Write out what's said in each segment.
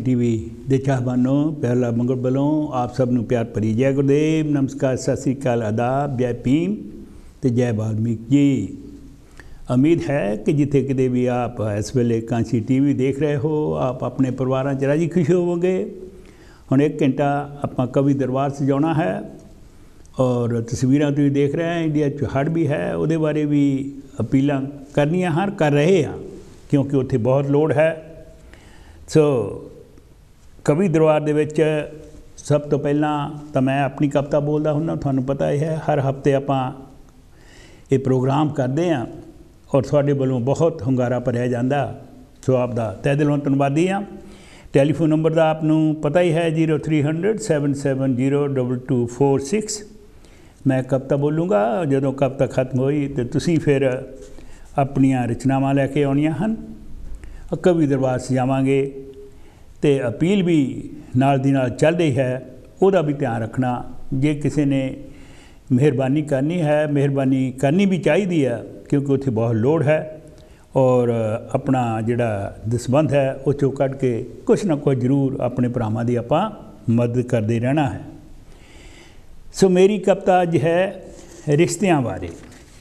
TV ਦੇ ਚਾਹਵਾਨੋਂ ਪਹਿਲਾ ਮੰਗਲ ਵੱਲੋਂ ਆਪ ਸਭ ਨੂੰ ਪਿਆਰ ਭਰੀ ਜੈ ਗੁਰਦੇਵ ਨਮਸਕਾਰ ਸਤਿ ਸ੍ਰੀ ਅਕਾਲ ਆਦਾਬ ਜੈ ਭੀਮ ਤੇ ਜੈ ਵਾਲਮੀਕ ਜੀ। उम्मीद है कि जिथे किते भी आप इस वेले कांसी टीवी देख रहे हो आप अपने परिवारों च राजी खुश होवोगे। हुण एक घंटा आपां कवि दरबार सजाउणा है और तस्वीरां तुसीं देख रहे हैं इंडिया च हड़ भी है उहदे बारे भी अपीलां करनियां हन कर रहे हैं क्योंकि उत्थे बहुत लोड़ है। सो कवि दरबार दे विच सब तो पहलां तां मैं अपनी कविता बोलदा हुंदा तुहानूं पता ही है हर हफ्ते आपां ये प्रोग्राम करदे हां और तुहाडे वल्लों बहुत hunगारा भरिया जांदा सो आपदा तहे दिलों धन्नवादी हाँ। टैलीफोन नंबर का आपनूं पता ही है 0300 7702246। मैं कविता बोलूँगा जदों कविता खत्म हुई तो तुसीं फिर अपनियां रचनावां लैके आउणियां हन कवि दरबार सजावांगे तो अपील भी नाल दी नाल चल रही है उहदा भी ध्यान रखना। जे किसी ने मेहरबानी करनी भी चाहिए है क्योंकि उत्थे बहुत लोड़ है और अपना जिहड़ा दसबंध है उस चों कढ के कुछ ना कुछ जरूर अपने भरावां दी आपां मदद करते रहना है। सो मेरी कविता अज है रिश्तियां बारे।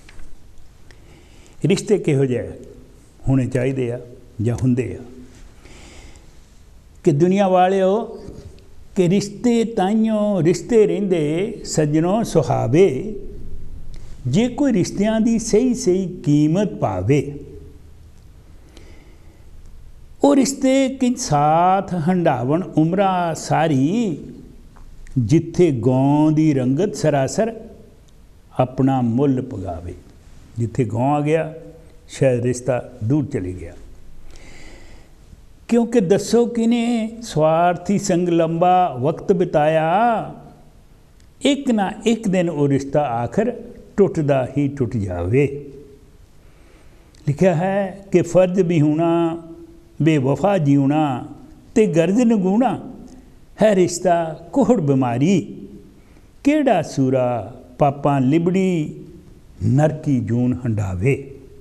रिश्ते किहो जिहे होने चाहिए जां हुंदे आ कि दुनिया वालिओ कि रिश्ते ताइयों रिश्ते रहिंदे सज्जनों सुहावे जे कोई रिश्तियां दी सही सही कीमत पावे वो रिश्ते कि साथ हंडावन उमरा सारी जिथे गौं दी रंगत सरासर अपना मुल पगावे। जिथे गौं आ गया शायद रिश्ता दूर चली गया क्योंकि दसो किने स्वार्थी संग लंबा वक्त बिताया एक ना एक दिन वो रिश्ता आखिर टुटदा ही टुट जावे। लिखा है कि फर्ज भी होना बेवफा जीना ते गर्ज नगूना है रिश्ता कोहड़ बीमारी केड़ा सूरा पापा लिबड़ी नरकी जून हंडावे।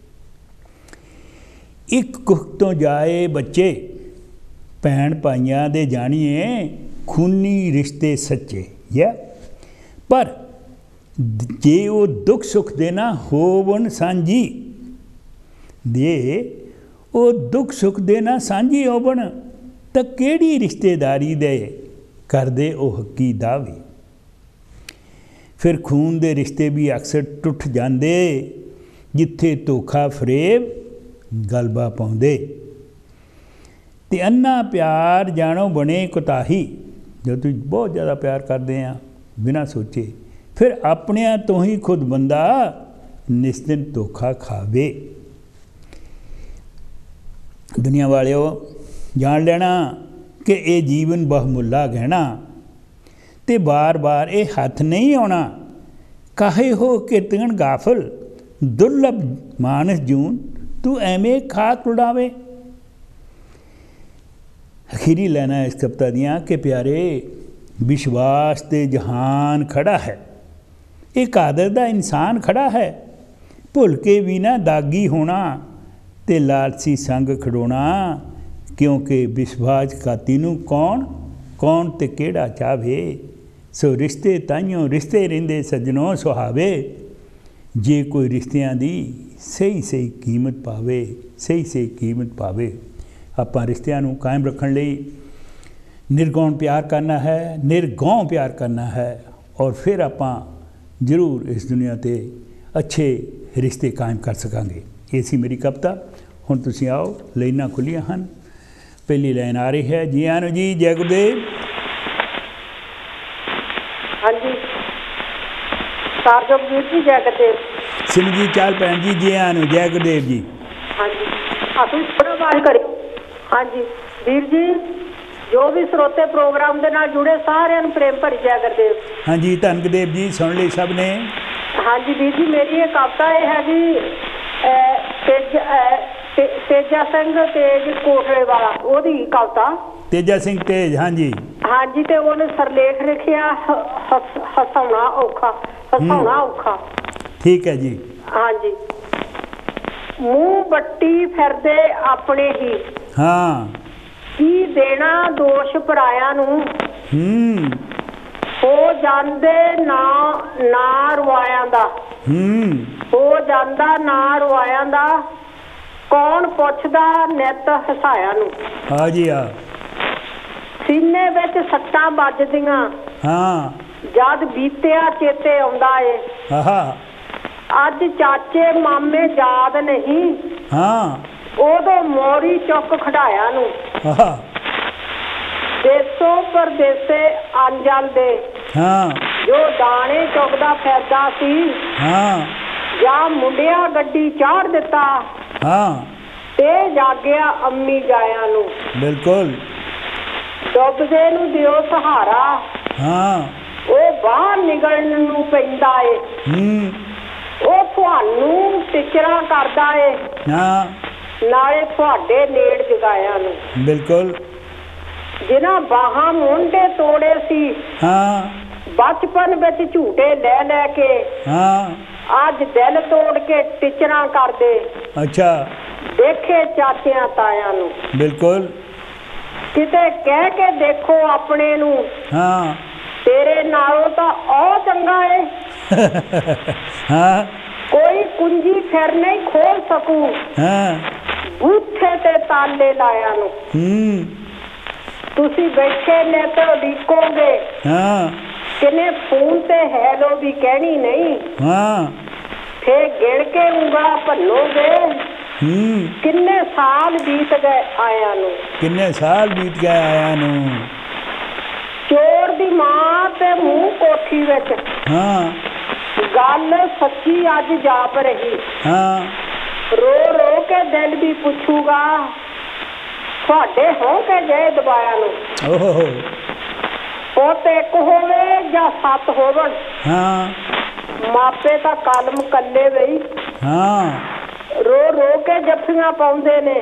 एक कुख तो जाए बच्चे भैन भाइयां दे जानिए खूनी रिश्ते सच्चे या पर जे वो दुख सुख देना होवन सांझी दे वो दुख सुख देना सांझी होवन तो केड़ी रिश्तेदारी दे कर दे वो हकी दावे। फिर खून दे रिश्ते भी अक्सर टुट जांदे जिथे धोखा फरेब गलबा पाउंदे ते अन्ना प्यार जानो बने कोताही। जो तुम बहुत ज़्यादा प्यार करते हैं बिना सोचे फिर अपने तो ही खुद बंदा निश्चिंत धोखा खावे। दुनिया वालिओ जान लेना कि ये जीवन बहुमुल्ला गहना ते बार बार ये हथ नहीं आना काहे हो कीर्तन गाफल दुर्लभ मानस जून तू एवें खात उड़ावे। अखीरी लेना इस कविता दियाँ कि प्यारे विश्वास ते जहान खड़ा है एक आदर दा इंसान खड़ा है भुल के भी ना दागी होना ते लालसी संग खड़ोना क्योंकि विश्वास खाती नूं कौन कौन ते केड़ा चाहे। सो रिश्ते ताइयों रिश्ते रहिंदे सज्जनों सुहावे जे कोई रिश्तियां दी सही सही कीमत पावे सही सही कीमत पावे। आपां रिश्तियां नूं कायम रखण लई निर्गौण प्यार करना है निर्गौं प्यार करना है और फिर आपां जरूर इस दुनिया ते अच्छे रिश्ते कायम कर सकांगे। ये सी मेरी कविता। हुण तुसीं आओ लाइनां खुल्लियां हन। पहली लाइन आ रही है जी आनो जी जय गुरुदेव। हाँ जी सारजोग वीर जी जय गुरुदेव। सिंह जी चाल भैन जी जय आनो जय गुरुदेव जी। हाँ जी आप थोड़ा आवाज करें। हाँ जी वीर जी जो भी श्रोते प्रोग्राम के नाल जुड़े सारे प्रेम भरी जय गुरुदेव। हाँ जी धन गुरुदेव जी सुन ली सब ने। हाँ जी वीर जी मेरी एक कविता ये है जी तेजा सिंह तेज कोटले वाला ओदी कविता तेजा सिंह तेज। हाँ जी तो उन्हें सरलेख लिखिया हसाउणा औखा। ठीक है जी। हाँ जी मूँह बट्टी फिरदे अपने ही हाँ की देना दो ਪਰਾਇਆਂ ਨੂੰ ਹੋ ਜਾਂਦੇ ਨਾ ਰਵਾਇਆਂ ਦਾ ਹੋ ਜਾਂਦਾ ਨਾ ਰਵਾਇਆਂ ਦਾ ਕੌਣ ਪੁੱਛਦਾ ਨਿੱਤ ਹਸਾਇਆ ਨੂੰ। ਹਾਂ ਜੀ ਹਾਂ। ਸੀਨੇ ਵਿੱਚ ਸੱਟਾਂ ਵੱਜਦੀਆਂ ਹਾਂ ਜਦ ਬੀਤਿਆ ਚੇਤੇ ਆਉਂਦਾ ਏ। ਅੱਜ ਚਾਚੇ ਮਾਮੇ ਯਾਦ ਨਹੀਂ ਹਾਂ ਉਦੋਂ ਮੋਰੀ ਚੁੱਕ ਖੜਾਇਆ ਨੂੰ। ਦੇਸੋਂ ਪਰਦੇਸੇ ਅੰਜਲ ਦੇ ਜੋ ਦਾਣੇ ਚੁੱਕਦਾ ਫਿਰਦਾ ਸੀ ਜਾਂ ਮੁੰਡਿਆ ਗੱਡੀ ਚਾੜ ਦਿੱਤਾ ਤੇ ਜਾਗਿਆ ਅੰਮੀ ਜਾਇਆ ਨੂੰ। ਬਿਲਕੁਲ ਡੁੱਬਦੇ ਨੂੰ ਦਿਓ ਸਹਾਰਾ ਉਹ ਬਾਹਰ ਨਿਕਲਣ ਨੂੰ ਪੈਂਦਾ ਏ। ਉਹ ਤੁਹਾਨੂੰ ਟਿਚਰਾਂ ਕਰਦਾ ਏ ਨਾਲੇ ਤੁਹਾਡੇ ਨੇੜ ਜਗਾਇਆ ਨੂੰ। ਬਿਲਕੁਲ ਜਿਨ੍ਹਾਂ ਬਾਹਾਂ ਮੁੰਡੇ ਤੋੜੇ ਸੀ ਬਚਪਨ ਵਿੱਚ ਝੂਟੇ ਲੈ ਲੈ ਕੇ ਅੱਜ ਦਿਲ ਤੋੜ ਕੇ ਟਿਚਰਾਂ ਕਰਦੇ। ਅੱਛਾ ਦੇਖੇ ਚਾਚਿਆਂ ਤਾਇਆਂ ਨੂੰ। ਬਿਲਕੁਲ ਕਿਤੇ ਕਹਿ ਕੇ ਦੇਖੋ ਆਪਣੇ ਨੂੰ ਤੇਰੇ ਨਾਲੋਂ ਤਾਂ ਉਹ ਚੰਗਾ ਏ। ਕੋਈ ਕੁੰਜੀ ਫਿਰ ਨਹੀਂ ਖੋਲ ਸਕੂ ਬੂਥੇ ਤੇ ਤਾਲੇ ਲਾਇਆ ਨੂੰ। ਤੁਸੀਂ ਬੈਠੇ ਨੇ ਤੇ ਉਡੀਕੋਗੇ ਕਿਨੇ ਫੋਨ ਤੇ ਹੈਲੋ ਵੀ ਕਹਿਣੀ ਨਹੀਂ। ਫੇਰ ਗਿਣ ਕੇ ਉਂਗਲਾਂ ਭੰਨੋਗੇ ਕਿੰਨੇ ਸਾਲ ਬੀਤ ਗਏ ਆਇਆਂ ਨੂੰ। ਕਿੰਨੇ ਸਾਲ ਬੀਤ ਗਏ ਆਇਆਂ ਨੂੰ। ਚੋਰ ਦੀ ਮਾਂ ਤੇ ਮੂੰਹ ਕੋਠੀ ਵਿੱਚ ਗੱਲ ਸੱਚੀ ਅੱਜ ਜਾਪ ਰਹੀ। ਰੋ ਰੋ ਕੇ ਦਿਲ ਵੀ ਪੁੱਛੂਗਾ ਤੁਹਾਡੇ ਹੋ ਕੇ ਗਏ ਦਬਾਇਆ ਨੂੰ। ਪੁੱਤ ਇੱਕ ਹੋਵੇ ਜਾਂ 7 ਹੋਵਣ ਮਾਪੇ ਤਾਂ ਕਲਮ ਕੱਲੇ ਵਈ ਰੋ ਰੋ ਕੇ ਜੱਫੀਆਂ ਪਾਉਂਦੇ ਨੇ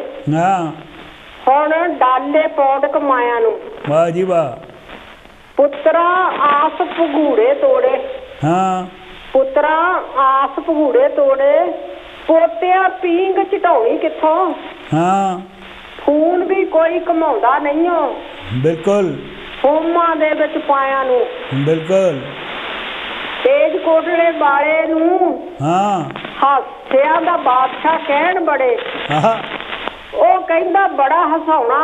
ਹੁਣ ਡਾਲੇ ਪੌਂਡ ਕਮਾਇਆ ਨੂੰ। ਵਾਹ ਜੀ ਵਾਹ। ਪੁੱਤਰਾ ਆਸ ਭਗੂੜੇ ਤੋੜੇ ਪੁੱਤਰਾ ਆਸ ਭਗੂੜੇ ਤੋੜੇ ਪੋਤਿਆਂ ਪੀਂਗ ਚਟਾਉਣੀ ਕਿੱਥੋਂ। ਖੂਨ ਵੀ ਕੋਈ ਕਮਾਉਂਦਾ ਨਹੀਂ ਹੋ। ਬਿਲਕੁਲ ਹੋਮਾਂ ਦੇ ਵਿੱਚ ਪਾਇਆ ਨੂੰ। ਬਿਲਕੁਲ ਤੇਜ ਕੋਟਲੇ ਵਾਲੇ ਨੂੰ ਹਾਸਿਆਂ ਦਾ ਬਾਦਸ਼ਾਹ ਕਹਿਣ ਬੜੇ ਉਹ ਕਹਿੰਦਾ ਬੜਾ ਹਸਾਉਣਾ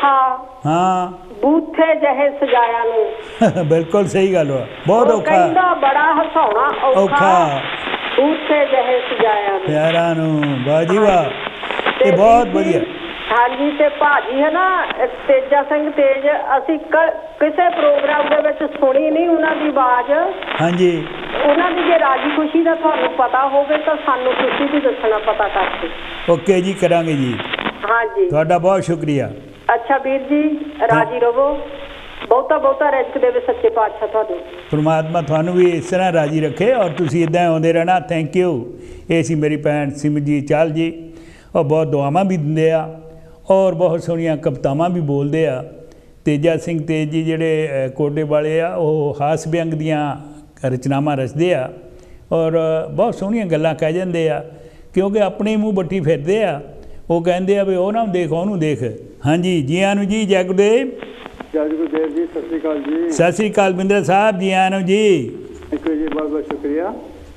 ਔਖਾ ਬੂਥੇ ਜਿਹੇ ਸਜਾਇਆ ਨੂੰ। ਬਿਲਕੁਲ ਸਹੀ ਗੱਲ ਵਾ ਬਹੁਤ ਔਖਾ ਕਹਿੰਦਾ ਬੜਾ ਹਸਾਉਣਾ ਔਖਾ ਬੂਥੇ ਜਿਹੇ ਸਜਾਇਆ ਨੂੰ ਪਿਆਰਾਂ ਨੂੰ। ਵਾਹ ਜੀ ਵਾਹ ਇਹ ਬਹੁਤ ਵਧੀਆ। ਹਾਂਜੀ ਤੇ ਭਾਜੀ ਹੈ ਨਾ ਤੇਜਾ ਸਿੰਘ ਤੇਜ ਅਸੀਂ ਕਿਸੇ ਪ੍ਰੋਗਰਾਮ ਦੇ ਵਿੱਚ ਸੁਣੀ ਨਹੀਂ ਉਹਨਾਂ ਦੀ ਆਵਾਜ਼। ਹਾਂਜੀ ਉਹਨਾਂ ਦੀ ਜੇ ਰਾਜੀ ਖੁਸ਼ੀ ਦਾ ਤੁਹਾਨੂੰ ਪਤਾ ਹੋਵੇ ਤਾਂ ਸਾਨੂੰ ਤੁਸੀਂ ਵੀ ਦੱਸਣਾ ਪਤਾ ਕਰਕੇ। ਓਕੇ ਜੀ ਕਰਾਂਗੇ ਜੀ। ਹਾਂਜੀ ਤੁਹਾਡਾ ਬਹੁਤ ਸ਼ੁਕਰੀਆ। ਅੱਛਾ ਵੀਰ ਜੀ ਰਾਜੀ ਰਹੋ ਬਹੁਤਾ ਬਹੁਤਾ ਰਿਜ਼ਕ ਦੇਵੇ ਸੱਚੇ ਪਾਤਸ਼ਾਹ ਤੁਹਾਨੂੰ। ਪਰਮਾਤਮਾ ਤੁਹਾਨੂੰ ਵੀ ਇਸ ਤਰ੍ਹਾਂ ਰਾਜੀ ਰੱਖੇ ਔਰ ਤੁਸੀਂ ਇੱਦਾਂ ਆਉਂਦੇ ਰਹਿਣਾ। Thank you. ਇਹ ਸੀ ਮੇਰੀ ਭੈਣ ਸਿਮਰਜੀਤ ਚਾਹਲ ਜੀ ਉਹ ਬਹੁਤ ਦੁਆਵਾਂ ਵੀ ਦਿੰਦੇ ਆ ਔਰ ਬਹੁਤ ਸੋਹਣੀਆਂ ਕਵਿਤਾਵਾਂ ਵੀ ਬੋਲਦੇ ਆ। ਤੇਜਾ ਸਿੰਘ ਤੇਜ ਜੀ ਜਿਹੜੇ ਕੋਟੇ ਵਾਲੇ ਆ ਉਹ ਹਾਸ ਵਿਅੰਗ ਦੀਆਂ ਰਚਨਾਵਾਂ ਰਚਦੇ ਆ ਔਰ ਬਹੁਤ ਸੋਹਣੀਆਂ ਗੱਲਾਂ ਕਹਿ ਜਾਂਦੇ ਆ ਕਿਉਂਕਿ ਆਪਣੇ ਮੂੰਹ ਬੱਟੀ ਫਿਰਦੇ ਆ। ਉਹ ਕਹਿੰਦੇ ਆ ਵੀ ਉਹ ਨਾ ਦੇਖ ਉਹਨੂੰ ਦੇਖ। ਹਾਂਜੀ ਜੀ ਆਇਆਂ ਨੂੰ ਜੀ। ਜੈ ਗੁਰਦੇਵ। ਜੈ ਗੁਰਦੇਵ ਜੀ। ਸਤਿ ਸ਼੍ਰੀ ਅਕਾਲ ਜੀ। ਸਤਿ ਸ਼੍ਰੀ ਅਕਾਲ ਬਿੰਦਰ ਸਾਹਿਬ ਜੀ ਆਇਆਂ ਨੂੰ ਜੀ। ਜੀ ਬਹੁਤ ਬਹੁਤ ਸ਼ੁਕਰੀਆ।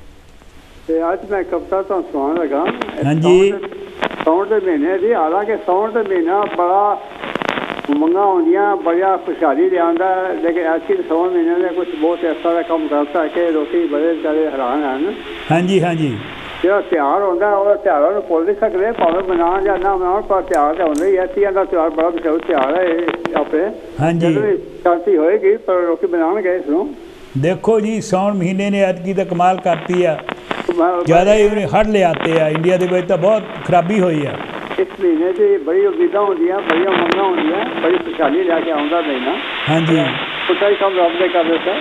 ਤੇ ਅੱਜ ਮੈਂ ਕਵਿਤਾ ਤੁਹਾਨੂੰ ਸੁਣਾਉਣ ਲੱਗਾ। ਹਾਂਜੀ ਸਾਉਣ ਦੇ ਮਹੀਨੇ ਦੀ ਹਾਲਾਂਕਿ ਸਾਉਣ ਦੇ ਮਹੀਨਾ ਬੜਾ ਉਮੰਗਾਂ ਆਉਂਦੀਆਂ ਬੜੀਆਂ ਖੁਸ਼ਹਾਲੀ ਲਿਆਉਂਦਾ ਲੇਕਿਨ ਐਸੀ ਸਾਉਣ ਮਹੀਨੇ ਨੇ ਕੁਛ ਬਹੁਤ ਇਸ ਤਰ੍ਹਾਂ ਦਾ ਕੰਮ ਕਰਤਾ ਕਿ ਲੋਕੀ ਬੜੇ ਵਿਚਾਰੇ ਹੈਰਾਨ ਹਨ। ਹਾਂਜੀ ਹਾਂਜੀ ਜਿਹੜਾ ਤਿਉਹਾਰ ਹੁੰਦਾ ਉਹ ਤਿਉਹਾਰਾਂ ਨੂੰ ਭੁੱਲ ਨਹੀਂ ਸਕਦੇ ਭਾਵੇਂ ਮਨਾਉਣ ਜਾਂ ਨਾ ਮਨਾਉਣ ਪਰ ਤਿਉਹਾਰ ਤਾਂ ਹੁੰਦਾ ਹੀ ਹੈ। ਤੀਆਂ ਦਾ ਤਿਉਹਾਰ ਬੜਾ ਮਸ਼ਹੂਰ ਤਿਉਹਾਰ ਹੈ ਇਹ ਆਪਣੇ। ਹਾਂਜੀ ਸ਼ਾਂਤੀ ਹੋਏਗੀ ਪਰ ਲੋਕੀ ਮਨਾਉਣਗੇ ਇਸ ਨੂੰ। ਦੇਖੋ ਜੀ ਸਾਉਣ ਮਹੀਨੇ ਨੇ ਐਤਕੀ ਤਾਂ ਕਮਾਲ ਕਰਤੀ ਆ। ਜ਼ਿਆਦਾ ਹੀ ਉਹਨੇ ਹੜ੍ਹ ਲਿਆਤੇ ਆ। ਇੰਡੀਆ ਦੇ ਵਿੱਚ ਤਾਂ ਬਹੁਤ ਖਰਾਬੀ ਹੋਈ ਆ। ਇਸ ਮਹੀਨੇ 'ਚ ਬੜੀ ਉਮੀਦਾਂ ਹੁੰਦੀਆਂ ਬੜੀਆਂ ਉਮੰਗਾਂ ਹੁੰਦੀਆਂ ਬੜੀ ਖੁਸ਼ਹਾਲੀ ਲੈ ਕੇ ਆਉਂਦਾ ਮਹੀਨਾ। ਹਾਂਜੀ ਪੁੱਤਾ ਹੀ ਕੰਮ ਰੱਬ ਦੇ ਕਰ ਦਿੱਤਾ।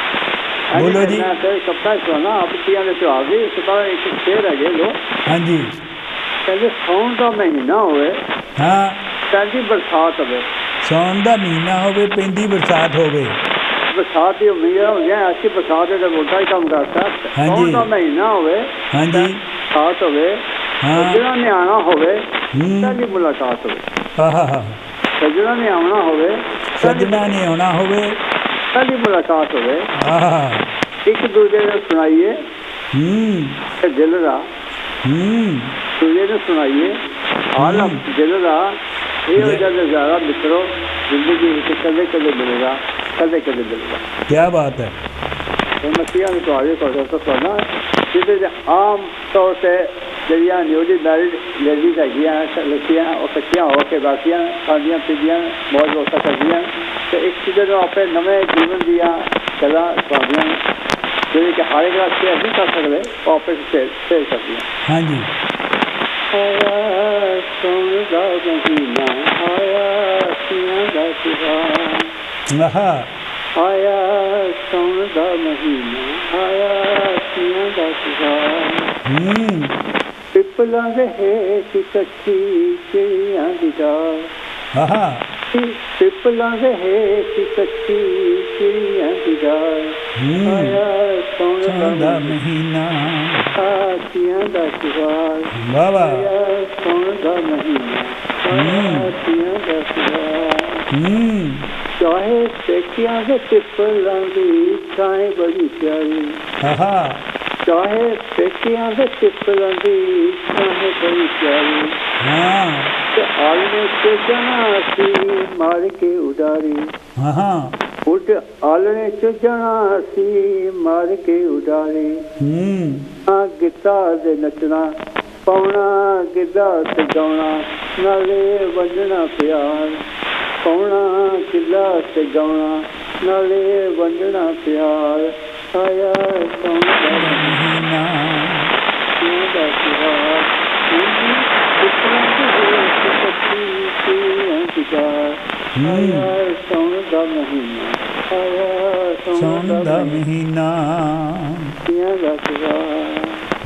ਬੋਲੋ ਜੀ। ਮੈਂ ਤੇ ਕਪਤਾ ਸੁਣਾ ਆਪਤੀਆਂ ਦੇ ਤਿਉਹਾਰ ਦੀ ਇਸ ਤਰ੍ਹਾਂ ਇੱਕ ਸ਼ੇਰ ਹੈਗੇ ਲੋ। ਹਾਂਜੀ ਕਹਿੰਦੇ ਸਾਉਣ ਦਾ ਮਹੀਨਾ ਹੋਵੇ ਪੈਂਦੀ ਬਰਸਾਤ ਹੋਵੇ। ਸਾਉਣ ਦਾ ਮਹੀਨਾ ਹੋਵੇ ਪੈਂਦੀ ਬਰਸਾਤ ਹੋਵੇ। ਬਰਸਾਤ ਦੀ ਉਮੀਦਾਂ ਹੁੰਦੀਆਂ ਐਸੀ ਬਰਸਾਤ ਦੇ ਵੋਟਾਂ ਹੀ ਕੰਮ ਕਰਦਾ। ਸਾਉਣ ਦਾ ਮਹੀਨਾ ਹੋਵੇ ਬਰਸਾਤ ਹੋਵੇ ਜਿਹੜਾ ਨਿਆਣਾ ਹੋਵੇ ਪਹਿਲੀ ਮੁਲਾਕਾਤ ਹੋਵੇ। ਸੱਜਣਾ ਨੇ ਆਉਣਾ ਹੋਵੇ सजना नहीं आना होवे पहली मुलाकात होवे एक दूसरे ने सुनाइए दिल दा दूसरे ने सुनाइए आलम दिल दा ये नज़ारा मित्रों जिंदगी कदे कदे मिलेगा कदे कदे मिलेगा। क्या बात है। मसीहा ने तो आगे तो सुना जिसे आम तौर से जरिया न्यूली मैरिड लेडीज है लड़कियाँ और कच्चियाँ होकर बाकियाँ खादियाँ पीदियाँ मौज वोसा करदियाँ तो एक चीज़ें जो अपने नवे जीवन दिया कला स्वादियाँ जो कि हर एक रात शेयर नहीं कर सकते वो अपने शेयर कर दिया। हाँ जी। आया सोनदा महीना आया सियां दा सुहाग आया सोनदा महीना आया सियां दा सुहाग पिपला रहे कच्ची चिड़िया दी डाल पिपला रहे कच्ची चिड़िया दी डाल आया सोनदा महीना सियां दा सुहाग आया सोनदा महीना सियां दा सुहाग चाहे पेकियां से पिपला दी छाए बड़ी प्यारी चाहे पेकियां से पिपला दी छाए बड़ी प्यारी तो आलने से जाना सी मार के उडारी उड़ आलने से जाना सी मार के उडारी गिद्दा दे नचना पाउना गिद्दा ते गाउना नाले वंडना प्यार पाउना गिद्दा ते गाउना नाले वंडना प्यार आया सोनदा महीना सियां दा सुहाग पिपला रहे कच्ची चिड़िया दी डाल आया सोनदा महीना आया सोनदा महीना सियां दा सुहाग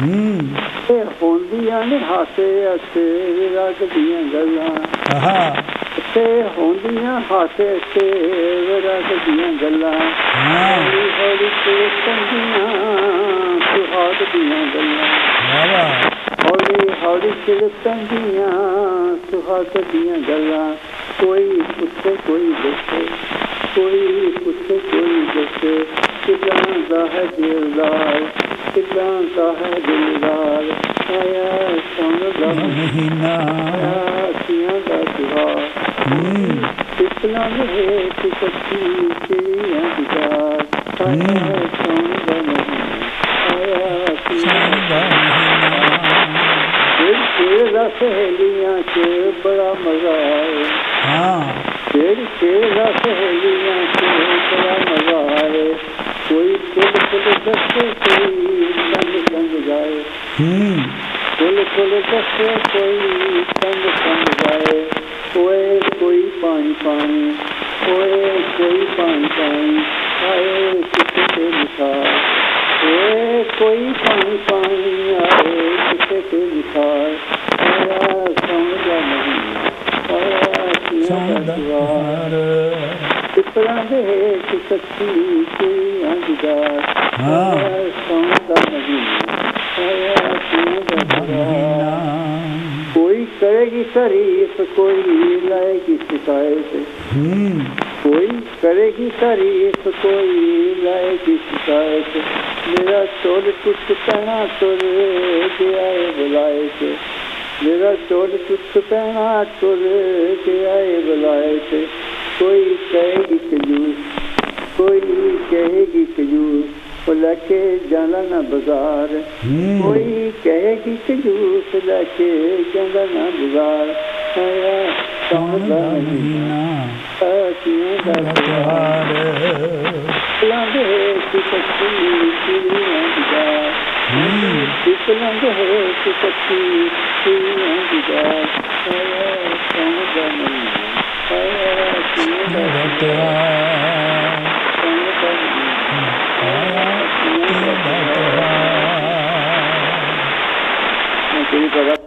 होंदियां ने हासे हसे रखदियां गल्लां होंदियां हासे हसे रखदियां गल्लां हौली हौली तेरे पंजियां सुहाग दियां गल्लां हौली हौली तेरे पंजियां सुहाग दियां गल्लां कोई पुछे कोई दसे कोई पुछे कोई दसे किदां दा है दिलदार किदां दा है दिलदार आया सोनदा महीना आया सियां दा सुहाग पिपला रहे कच्ची चिड़िया दी डाल आया सोनदा महीना आया सियां दा महीना तेरा सहेलियां च बड़ा मजा आए तेरा सहेलियां च बड़ा मजा आए कोई कुल कुल दसे कोई संग संग जाए कुल कुल दसे कोई संग संग जाए कोई पानी पानी कोई पानी पानी आए किसे के निखार कोई पानी पानी आए किसे के निखार आया सोनदा महीना आया सियां दा सुहाग पिपला रहे कच्ची चिड़िया दी डाल आया सोनदा महीना आया सियां दा सुहाग कोई करेगी तारीफ कोई लाएगी शिकायत कोई करेगी तारीफ कोई लाएगी शिकायत मेरा चोर कुछ पहना तुर के आए बुलाए से मेरा चोर कुछ पहना तुर के आए बुलाए से कोई कहेगी कंजूस कोई कहेगी कंजूस लके जाना ना बाजार कोई कहेगी कंजूस लके जाना ना बाजार आया सोनदा महीना सियां दा सुहाग पिपला रहे कच्ची चिड़िया दी डाल पिपला रहे कच्ची चिड़िया दी डाल आया सोनदा महीना आया सियां दा सुहाग सोनदा महीना आया सियां दा सुहाग।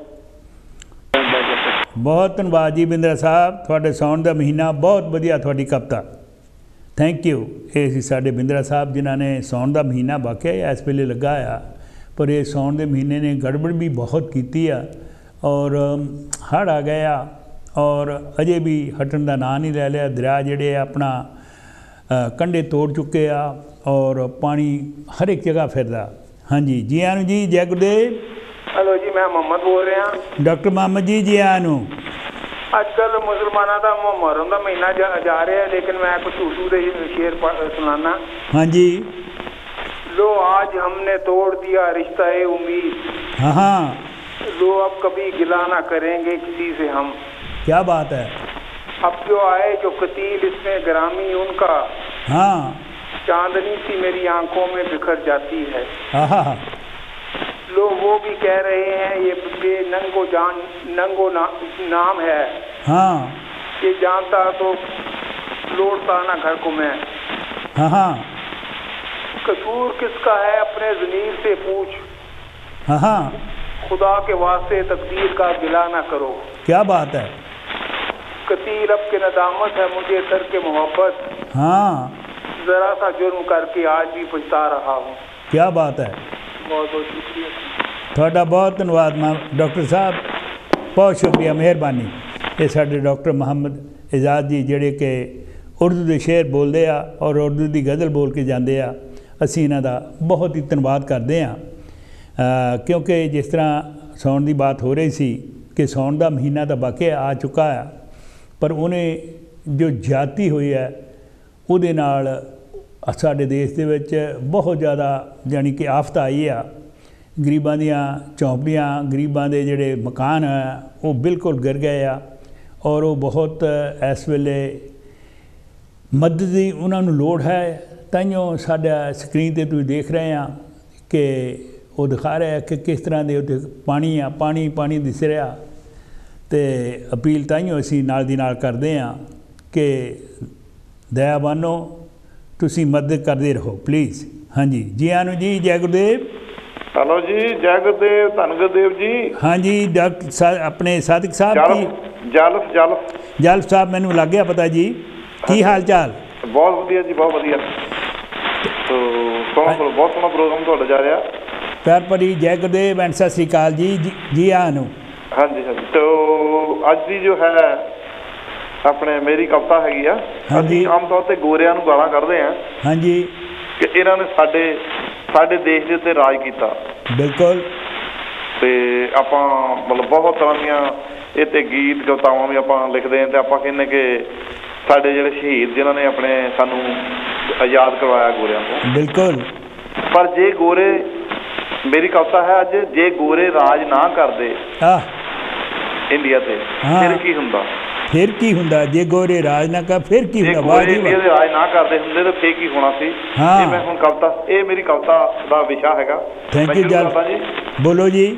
बहुत धन्यवाद जी बिंद्रा साहब ਤੁਹਾਡੇ ਸਾਉਣ ਦਾ ਮਹੀਨਾ ਬਹੁਤ ਵਧੀਆ ਤੁਹਾਡੀ ਕਵਿਤਾ ਥੈਂਕ ਯੂ। ਇਹ ਸੀ ਸਾਡੇ ਬਿੰਦਰਾ ਸਾਹਿਬ ਜਿਨ੍ਹਾਂ ਨੇ ਸਾਉਣ ਦਾ ਮਹੀਨਾ ਵਾਕਿਆ ਇਸ ਵੇਲੇ ਲੱਗਾ ਆ ਪਰ ਇਹ ਸਾਉਣ ਦੇ ਮਹੀਨੇ ਨੇ ਗੜਬੜ ਵੀ ਬਹੁਤ ਕੀਤੀ ਆ ਔਰ ਹੜ੍ਹ ਆ ਗਏ ਆ और अजे भी हटण का नां नहीं ले लिया। दरिया जिहड़े अपना कंढे तोड़ चुके आ और पानी हर एक जगह फिरदा। हाँ जी, जी आनू जी, जय गुरुदेव। हेलो जी, मैं मोहम्मद बोल रहा। डॉक्टर मोहम्मद जी, जी आनू। अजकल मुसलमानों का मुहर्रम का महीना जा रहा है, लेकिन मैं कुछ उर्दू के शेर सुनाना। हाँ जी। लो आज हमने तोड़ दिया रिश्ता ए उम्मीद, हाँ हाँ, लो अब कभी गिला ना करेंगे किसी से हम। क्या बात है। अब जो आए जो कतील इसमें ग्रामी उनका, हाँ, चांदनी सी मेरी आंखों में बिखर जाती है। हाँ, लो वो भी कह रहे हैं ये नंगो नाम है। हाँ, ये जानता तो लौटता ना घर को मैं। हाँ हाँ, कसूर किसका है अपने ज़मीर से पूछ। हाँ हाँ, खुदा के वास्ते तकदीर का गिला ना करो। क्या बात है। कतील अब के नदामत है मुझे कर के मोहब्बत, हाँ, जरा सा जुर्म करके आज भी पछता रहा हूँ। क्या बात है। बहुत बहुत शुक्रिया थोड़ा, बहुत धन्यवाद डॉक्टर साहब, बहुत शुक्रिया, मेहरबानी। ये साडे डॉक्टर मोहम्मद एजाज जी जिहड़े कि उर्दू के शेर बोलते आ और उर्दू की गज़ल बोल के जाते आ। असीं इन्हां दा बहुत ही धन्यवाद करते हैं, क्योंकि जिस तरह साउण की बात हो रही सी कि साउण का महीना तो वाकई आ चुका है, पर उन्हें जो जाति हुई है उहदे नाल साडे देश दे विच बहुत ज़्यादा जानी कि आफत आई आ। गरीबां दियां झोंपड़ियां, गरीबां दे जिहड़े मकान है वो बिल्कुल गिर गए आ और वो बहुत इस वेले मदद की उन्होंने लोड़ है। ताइयों साडा स्क्रीन ते तुसीं देख रहे हैं कि वो दिखा रहा है कि किस तरह के उत्ते पानी आ, पानी पानी दिस रहा। तो अपील ताइयों असीं नाल दी नाल करते हैं कि दयावानो तुसीं मदद करते रहो प्लीज़। हाँ जी, जी आनू जी, जय गुरुदेव। हेलो जी, जय गुरुदेव, धन गुरुदेव जी। हाँ जी, डॉक्टर अपने सादिक साहब की जालफ साहब, मैनू लग गया पता जी। की हाल चाल? बहुत वधिया जी, बहुत वधिया। तो बहुत सोहना प्रोग्राम तुहाडा जा रहा। प्यार भरी जय गुरुदेव एंड सत श्री अकाल जी, जी आनू। हाँ जी, हाँ जी। तो अज की जो है अपने मेरी कविता हैगी आ। हाँ जी। आम तौर पर गोरियां नूं गालां कढदे हैं। हाँ जी। कि इन्हां ने साडे देश के उत्ते राज किया। बिल्कुल। तो आपां मतलब बहुत तरह दियां इत्ते गीत कवितावां भी आपां लिखते हैं। तो आपां कहने कि साडे जिहड़े शहीद जिन्होंने अपने सानू आज़ाद करवाया गोरियां को। बिल्कुल। पर जे गोरे, मेरी कविता है अज, जे गोरे राज ना करदे इंडिया ते, फिर की हुंदा? फिर की हुंदा? जे गोरे राज ना कर फिर की हुंदा? वाह जी वाह। जे राज ना करदे हुंदे तो फिर की होना सी। हाँ। मैं हुण कविता, ये मेरी कविता दा विशा हैगा। थैंक यू जी, बोलो जी।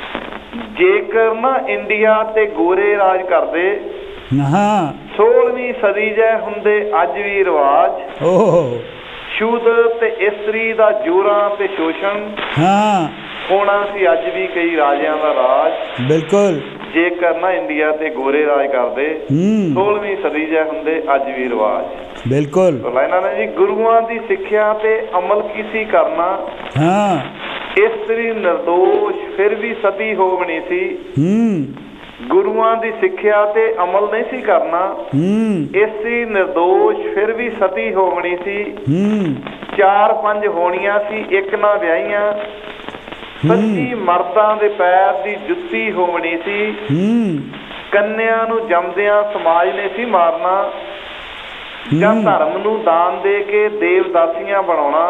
जेकर ना इंडिया ते गोरे राज करदे, हाँ, 16वीं सदी जै हुंदे अज भी रिवाज। ओह, शूद्र ते इस्तरी दा जोरां ते शोषण, हाँ, होना सी अज भी कई राजियां दा राज। बिल्कुल। जेकर ना इंडिया ते गोरे राज करदे, 16वीं सदी जै हुंदे अज भी रिवाज। बिल्कुल। तो लाइना ने जी, गुरुआं दी सिक्ख्या ते अमल किसी करना, हाँ, इस्तरी निर्दोष फिर भी सती होवनी सी। गुरुआं दी सिक्ख्या ते अमल नहीं सी करना, इस्तरी निर्दोष फिर भी सती होवनी सी। 4-5 होनियां सी एक ना व्याहियां, सच्ची मर्दां दे पैर दी जुत्ती होवनी सी। कन्या नूं जमदियां समाज ने सी मारना, जां धर्म नूं दान दे के देवदासियां बनाउणा।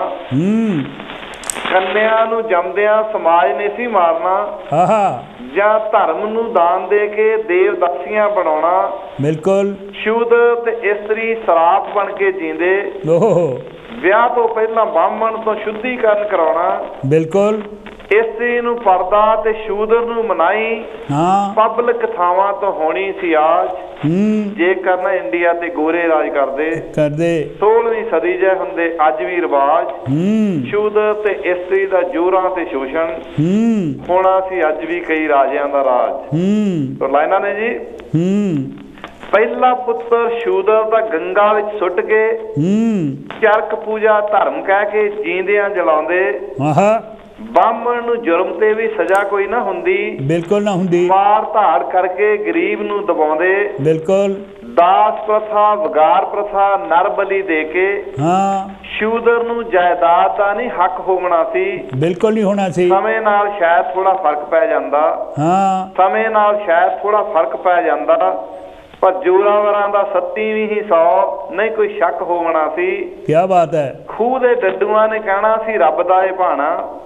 कन्या नूं जमदियां समाज ने सी मारना, जां धर्म नूं दान दे के देवदासियां बनाउणा। बिल्कुल। शूद्र ते इस्तरी सराप बन के जींदे, विआह तो पहला ब्राह्मण तो शुद्धीकरण कराउणा। बिल्कुल। इस्तरी नूं पर्दा ते शूद्र नूं मनाई, पब्लिक थावां तो होनी सी आज। जे करना इंडिया ते गोरे राज करदे 16वीं सदी जै हुंदे अज भी रिवाज। शूद्र ते इस्तरी दा जोरां ते शोषण, होना सी अज भी कई राजियां दा राज। तो लाइना ने जी, पहला पुत्र शूद्र दा गंगा विच सुट के, चरक पूजा धर्म कह के जींदियां जलाउंदे। ਬਾਹਮਣ ਨੂੰ ਜੁਰਮ ਤੇ ਵੀ ਸਜ਼ਾ ਕੋਈ ਨਾ ਹੁੰਦੀ, ਬਿਲਕੁਲ ਨਾ ਹੁੰਦੀ। ਮਾਰ ਧਾੜ ਕਰਕੇ ਗਰੀਬ ਨੂੰ ਦਬਾਉਂਦੇ, ਬਿਲਕੁਲ। ਦਾਸ ਪ੍ਰਥਾ, ਵਗਾਰ ਪ੍ਰਥਾ, ਨਰ ਬਲੀ ਦੇ ਕੇ ਹਾਂ ਸ਼ੂਦਰ ਨੂੰ ਜਾਇਦਾਦ ਦਾ ਨਹੀਂ ਹੱਕ ਹੋਣਾ ਸੀ, ਬਿਲਕੁਲ ਨਹੀਂ ਹੋਣਾ ਸੀ। ਸਮੇਂ ਨਾਲ ਸ਼ਾਇਦ ਥੋੜਾ ਫਰਕ ਪੈ ਜਾਂਦਾ, ਹਾਂ ਸਮੇਂ ਨਾਲ ਸ਼ਾਇਦ ਥੋੜਾ ਫਰਕ ਪੈ ਜਾਂਦਾ, ਪਰ ਜ਼ੋਰਾਵਰਾਂ ਦਾ 37ਵੀਂ ਹੀ 100 ਨਹੀਂ ਕੋਈ ਸ਼ੱਕ ਹੋਣਾ ਸੀ। ਕੀ ਬਾਤ ਹੈ। ਖੂਹ ਦੇ ਡੱਡੂਆਂ ਨੇ ਕਹਿਣਾ ਸੀ ਰੱਬ ਦਾ ਇਹ ਭਾਣਾ,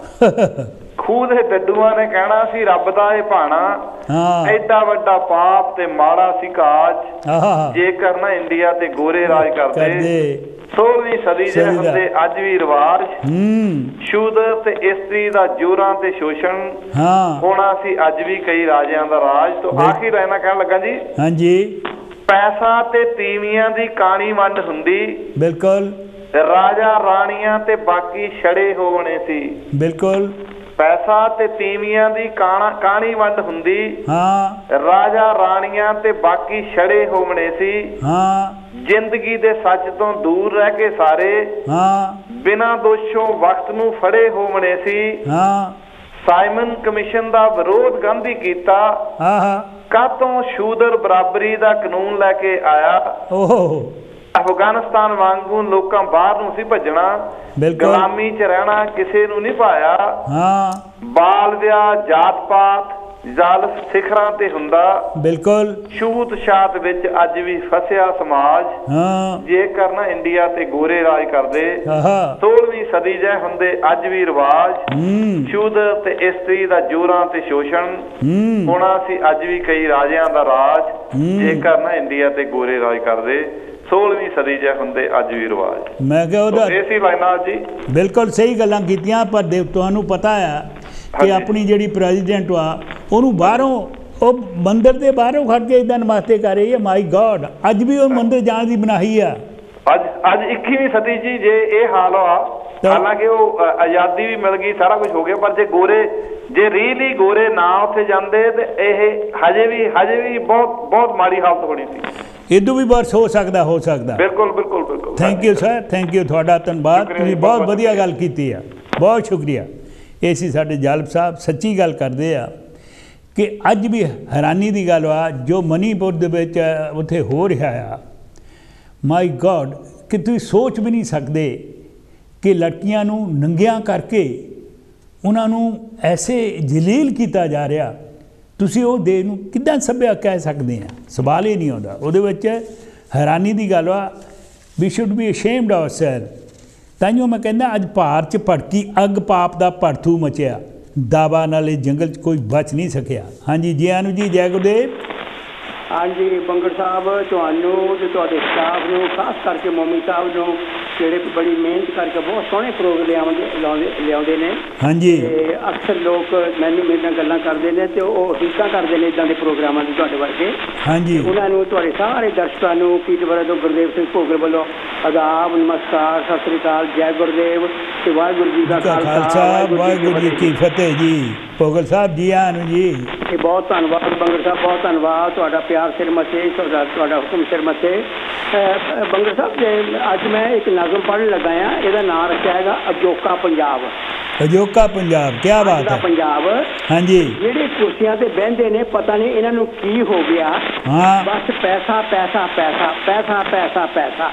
ਖੂਹ ਦੇ ਡੱਡੂਆਂ ਨੇ ਕਹਿਣਾ ਸੀ ਰੱਬ ਦਾ ਇਹ ਭਾਣਾ, ਐਡਾ ਵੱਡਾ ਪਾਪ ਤੇ ਮਾੜਾ ਸੀ ਕਾਜ, ਜੇਕਰ ਨਾ ਇੰਡੀਆ ਤੇ ਗੋਰੇ ਰਾਜ ਕਰਦੇ। 16ਵੀਂ ਸਦੀ ਦੇ ਹੁੰਦੇ ਅੱਜ ਵੀ ਰਿਵਾਜ, ਸ਼ੂਦਰ ਤੇ ਇਸਤਰੀ ਦਾ ਜੋਰਾਂ ਤੇ ਸ਼ੋਸ਼ਣ ਹੋਣਾ ਸੀ ਅੱਜ ਵੀ ਕਈ ਰਾਜਿਆਂ ਦਾ ਰਾਜ। ਤੋਂ ਆਖਿਰ ਰਹਿਣਾ ਕਹਿਣ ਲੱਗਾ ਜੀ, ਹਾਂਜੀ, ਪੈਸਾ ਤੇ ਤੀਵੀਆਂ ਦੀ ਕਾਣੀ ਵੰਡ ਹੁੰਦੀ, ਬਿਲਕੁਲ, ਰਾਜਾ ਰਾਣੀਆਂ ਤੇ ਬਾਕੀ ਛੜੇ ਹੋਣੇ ਸੀ, ਬਿਲਕੁਲ, ਪੈਸਾ ਤੇ ਤੀਵੀਆਂ ਦੀ ਕਾਣੀ ਵੰਡ ਹੁੰਦੀ, ਰਾਜਾ ਰਾਣੀਆਂ ਤੇ ਬਾਕੀ ਛੜੇ ਹੋਣੇ ਸੀ, ਜ਼ਿੰਦਗੀ ਦੇ ਸੱਚ ਤੋਂ ਦੂਰ ਰਹਿ ਕੇ ਸਾਰੇ, ਬਿਨਾਂ ਦੋਸ਼ੋਂ ਵਕਤ ਨੂੰ ਫੜੇ ਹੋਣੇ ਸੀ, ਸਾਈਮਨ ਕਮਿਸ਼ਨ ਦਾ ਵਿਰੋਧ ਗਾਂਧੀ ਕੀਤਾ, ਕਾਤੋਂ ਸ਼ੂਦਰ ਬਰਾਬਰੀ ਦਾ ਕਾਨੂੰਨ ਲੈ ਕੇ ਆਇਆ, ਅਫਗਾਨਿਸਤਾਨ ਵਾਂਗੂ ਲੋਕਾਂ ਬਾਹਰ ਨੂੰ ਸੀ ਭੱਜਣਾ, ਗੁਲਾਮੀ ਚ ਰਹਿਣਾ ਕਿਸੇ ਨੂੰ ਨਹੀਂ ਪਾਇਆ, ਬਾਲ ਵਿਆਹ, ਜਾਤ ਪਾਤ, ਜ਼ਾਲਮ ਸਿਖਰਾਂ ਤੇ ਹੁੰਦਾ, ਬਿਲਕੁਲ, ਛੂਤ ਛਾਤ ਵਿੱਚ ਅੱਜ ਵੀ ਫਸਿਆ ਸਮਾਜ, ਜੇਕਰ ਨਾ ਇੰਡੀਆ ਤੇ ਗੋਰੇ ਰਾਜ ਕਰਦੇ। 16ਵੀਂ ਸਦੀ ਜੇ ਹੁੰਦੇ ਅੱਜ ਵੀ ਰਿਵਾਜ, ਸ਼ੂਦਰ ਤੇ ਇਸਤਰੀ ਦਾ ਜੋਰਾਂ ਤੇ ਸ਼ੋਸ਼ਣ ਹੋਣਾ ਸੀ ਅੱਜ ਵੀ ਕਈ ਰਾਜਿਆਂ ਦਾ ਰਾਜ, ਜੇਕਰ ਨਾ ਇੰਡੀਆ ਤੇ ਗੋਰੇ ਰਾਜ ਕਰਦੇ। 16ਵੀਂ ਸਦੀ ਜੇ ਹੁੰਦੇ ਅੱਜ ਵੀ ਰਿਵਾਜ। ਮੈਂ ਕਿਹਾ ਉਹਦਾ ਇਸੇ ਲਾਈਨਾਂ ਜੀ ਬਿਲਕੁਲ ਸਹੀ ਗੱਲਾਂ ਕੀਤੀਆਂ, ਪਰ ਤੁਹਾਨੂੰ ਪਤਾ ਆ ਕਿ ਆਪਣੀ ਜਿਹੜੀ ਪ੍ਰੈਜ਼ੀਡੈਂਟ ਆ ਉਹਨੂੰ ਬਾਹਰੋਂ ਉਹ ਮੰਦਿਰ ਦੇ ਬਾਹਰੋਂ ਖੜ ਕੇ ਇਦਾਂ ਨਮਸਤੇ ਕਰ ਰਹੀ ਹੈ। ਮਾਈ ਗॉड, ਅੱਜ ਵੀ ਉਹ ਮੰਦਿਰ ਜਾਣ ਦੀ ਮਨਾਹੀ ਆ। ਅੱਜ 21ਵੀਂ ਸਦੀ ਜੀ ਜੇ ਇਹ ਹਾਲ ਆ, ਹਾਲਾਂਕਿ ਉਹ ਆਜ਼ਾਦੀ ਵੀ ਮਿਲ ਗਈ, ਸਾਰਾ ਕੁਝ ਹੋ ਗਿਆ, ਪਰ ਜੇ ਰੀਲੀ ਗੋਰੇ ਨਾ ਉੱਥੇ ਜਾਂਦੇ ਤੇ ਇਹ ਹਜੇ ਵੀ ਬਹੁਤ ਮਾੜੀ ਹਾਲਤ ਹੋਣੀ ਸੀ। ਇਦੋਂ ਵੀ ਬਰਸ ਹੋ ਸਕਦਾ। ਬਿਲਕੁਲ ਬਿਲਕੁਲ ਬਿਲਕੁਲ। Thank you sir, thank you, ਤੁਹਾਡਾ ਧੰਨਵਾਦ, ਤੁਸੀਂ ਬਹੁਤ ਵਧੀਆ ਗੱਲ ਕੀਤੀ ਆ, ਬਹੁਤ ਸ਼ੁਕਰੀਆ। ਇਹ ਸੀ ਸਾਡੇ ਜਾਲਪ ਸਾਹਿਬ, ਸੱਚੀ ਗੱਲ ਕਰਦੇ ਆ ਕਿ ਅੱਜ ਵੀ ਹੈਰਾਨੀ ਦੀ ਗੱਲ ਆ ਜੋ ਮਨੀਪੁਰ ਦੇ ਵਿੱਚ ਉੱਥੇ ਹੋ ਰਿਹਾ ਆ। ਮਾਈ ਗॉड, ਕਿ ਤੁਸੀਂ ਸੋਚ ਵੀ ਨਹੀਂ ਸਕਦੇ ਕਿ ਲੜਕੀਆਂ ਨੂੰ ਨੰਗਿਆਂ ਕਰਕੇ ਉਹਨਾਂ ਨੂੰ ਐਸੇ ਜਲੀਲ ਕੀਤਾ ਜਾ ਰਿਹਾ। ਤੁਸੀਂ ਉਹ ਦੇਸ਼ ਨੂੰ ਕਿੱਦਾਂ ਸੱਭਿਆ ਕਹਿ ਸਕਦੇ ਆ? ਸਵਾਲ ਹੀ ਨਹੀਂ ਆਉਂਦਾ। ਉਹਦੇ ਵਿੱਚ ਹੈਰਾਨੀ ਦੀ ਗੱਲ ਆ, we should be ashamed of self. ਤਾਂਹੀਓ ਮੈਂ ਕਹਿੰਦਾ ਅੱਜ ਭਾਰਤ 'ਚ ਭੜਕੀ ਅੱਗ, ਪਾਪ ਦਾ ਭੜਥੂ ਮਚਿਆ, ਦਾਵਾ ਨਾਲ ਇਹ ਜੰਗਲ 'ਚ ਕੋਈ ਬਚ ਨਹੀਂ ਸਕਿਆ। ਹਾਂਜੀ ਜੀ, ਆਨੂ ਜੀ, ਜੈ ਗੁਰਦੇਵ। ਹਾਂਜੀ ਬੰਗੜ ਸਾਹਿਬ, ਤੁਹਾਨੂੰ ਤੇ ਤੁਹਾਡੇ ਸਟਾਫ ਨੂੰ, ਖਾਸ ਕਰਕੇ ਮੋਮੀ ਸਾਹਿਬ ਨੂੰ, ਜਿਹੜੇ ਬੜੀ ਮਿਹਨਤ ਕਰਕੇ ਬਹੁਤ ਸੋਹਣੇ ਪ੍ਰੋਗਰਾਮ ਲਿਆਉਂਦੇ ਨੇ। ਹਾਂਜੀ, ਅਕਸਰ ਲੋਕ ਮੈਨੂੰ ਮੇਰੇ ਨਾਲ ਗੱਲਾਂ ਕਰਦੇ ਨੇ ਤੇ ਉਹ ਹਿੱਸਾ ਕਰਦੇ ਨੇ ਇੱਦਾਂ ਦੇ ਪ੍ਰੋਗਰਾਮਾਂ ਦੀ ਤੁਹਾਡੇ ਵਰਗੇ। ਹਾਂਜੀ, ਉਹਨਾਂ ਨੂੰ, ਤੁਹਾਡੇ ਸਾਰੇ ਦਰਸ਼ਕਾਂ ਨੂੰ ਕੀਰਤਪੁਰਾ ਤੋਂ ਗੁਰਦੇਵ ਸਿੰਘ ਭੋਗਲ ਵੱਲੋਂ ਆਦਾਬ, ਨਮਸਕਾਰ, ਸਤਿ ਸ੍ਰੀ ਅਕਾਲ, ਜੈ ਗੁਰਦੇਵ ਤੇ ਵਾਹਿਗੁਰੂ ਜੀ ਦਾ ਖਾਲਸਾ, ਵਾਹਿਗੁਰੂ ਜੀ ਕੀ ਫਤਿਹ। ਜੀ ਭੋਗਲ ਸਾਹਿਬ ਜੀ, ਆਨੂ ਜੀ, ਇਹ ਬਹੁਤ ਧੰਨਵਾਦ ਬੰਗੜ ਸਾਹਿਬ, ਬਹੁਤ ਧੰਨਵਾਦ। ਤੁਹਾਡਾ ਪਿਆਰ ਸਿਰ ਮੱਥੇ, ਤੁਹਾਡਾ ਹੁਕਮ ਸਿਰ ਮੱਥੇ। ਬੰਗੜ ਸਾਹਿਬ ਜੀ, ਅੱਜ ਮੈਂ ਇੱਕ ਨਜ਼ਮ ਪੜ੍ਹਨ ਲੱਗਾ ਆ, ਇਹਦਾ ਨਾਂ ਰੱਖਿਆ ਹੈਗਾ ਅਜੋਕਾ ਪੰਜਾਬ। ਅਜੋਕਾ ਪੰਜਾਬ, ਕੀ ਬਾਤ ਹੈ। ਪੰਜਾਬ, ਹਾਂਜੀ, ਜਿਹੜੇ ਕੁਰਸੀਆਂ ਤੇ ਬਹਿੰਦੇ ਨੇ, ਪਤਾ ਨਹੀਂ ਇਹਨਾਂ ਨੂੰ ਕੀ ਹੋ ਗਿਆ, ਬਸ ਪੈਸਾ ਪੈਸਾ ਪੈਸਾ ਪੈਸਾ ਪੈਸਾ ਪੈਸਾ।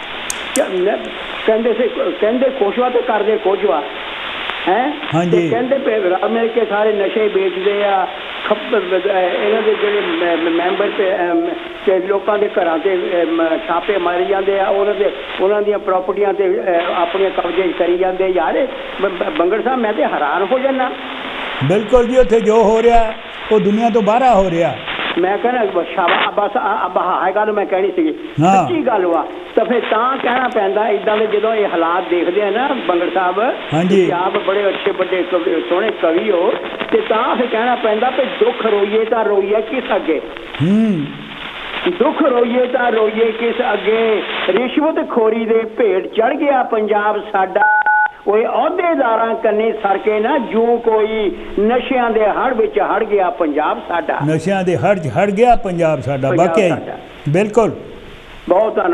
ਕਹਿੰਦੇ ਕੁਛ ਵਾ ਤੇ ਕਰਦੇ ਕੁਝ ਵਾ ਹੈ। ਕਹਿੰਦੇ ਰਲ ਮਿਲ ਕੇ ਸਾਰੇ ਨਸ਼ੇ ਵੇਚਦੇ ਆ, ਇਹਨਾਂ ਦੇ ਜਿਹੜੇ ਮੈਂਬਰ ਤੇ ਲੋਕਾਂ ਦੇ ਘਰਾਂ ਤੇ ਛਾਪੇ ਮਾਰੀ ਜਾਂਦੇ ਆ, ਉਹਨਾਂ ਦੀਆਂ ਪ੍ਰਾਪਰਟੀਆਂ ਤੇ ਆਪਣੇ ਕਬਜ਼ੇ ਕਰੀ ਜਾਂਦੇ। ਯਾਰ ਬੰਗੜ ਸਾਹਿਬ, ਮੈਂ ਤੇ ਹੈਰਾਨ ਹੋ ਜਾਂਦਾ। ਬਿਲਕੁਲ ਜੀ, ਉੱਥੇ ਜੋ ਹੋ ਰਿਹਾ ਉਹ ਦੁਨੀਆ ਤੋਂ ਬਾਹਰ ਹੋ ਰਿਹਾ। ਮੈਂ ਕਹਿੰਦਾ ਬਸ ਆਹ ਗੱਲ ਮੈਂ ਕਹਿਣੀ ਸੀਗੀ, ਸੱਚੀ ਗੱਲ ਵਾ। ਤਾਂ ਫਿਰ ਤਾਂ ਕਹਿਣਾ ਪੈਂਦਾ ਇੱਦਾਂ ਦੇ, ਜਦੋਂ ਇਹ ਹਾਲਾਤ ਦੇਖਦੇ ਆ ਨਾ ਬੰਗੜ ਸਾਹਿਬ, ਆਪ ਬੜੇ ਅੱਛੇ ਵੱਡੇ ਸੋਹਣੇ ਕਵੀ ਹੋ, ਤੇ ਤਾਂ ਫਿਰ ਕਹਿਣਾ ਪੈਂਦਾ ਵੀ ਦੁੱਖ ਰੋਈਏ ਤਾਂ ਰੋਈਏ ਕਿਸ ਅੱਗੇ, ਦੁੱਖ ਰੋਈਏ ਤਾਂ ਰੋਈਏ ਕਿਸ ਅੱਗੇ, ਰਿਸ਼ਵਤ ਖੋਰੀ ਦੇ ਭੇਟ ਚੜ ਗਿਆ ਪੰਜਾਬ ਸਾਡਾ, ਉਹ ਅਹੁਦੇਦਾਰਾਂ ਕੰਨੀ ਸਰਕੇ ਨਾ ਜੂ ਕੋਈ, ਨਸ਼ਿਆਂ ਦੇ ਹੜ ਵਿੱਚ ਹੜ ਗਿਆ ਪੰਜਾਬ ਸਾਡਾ, ਨਸ਼ਿਆਂ ਦੇ ਹੜ 'ਚ ਹੜ ਗਿਆ ਪੰਜਾਬ ਸਾਡਾ। ਵਾਕਿਆ ਬਿਲਕੁਲ, ਬਹੁਤ ਧੰਨਵਾਦ।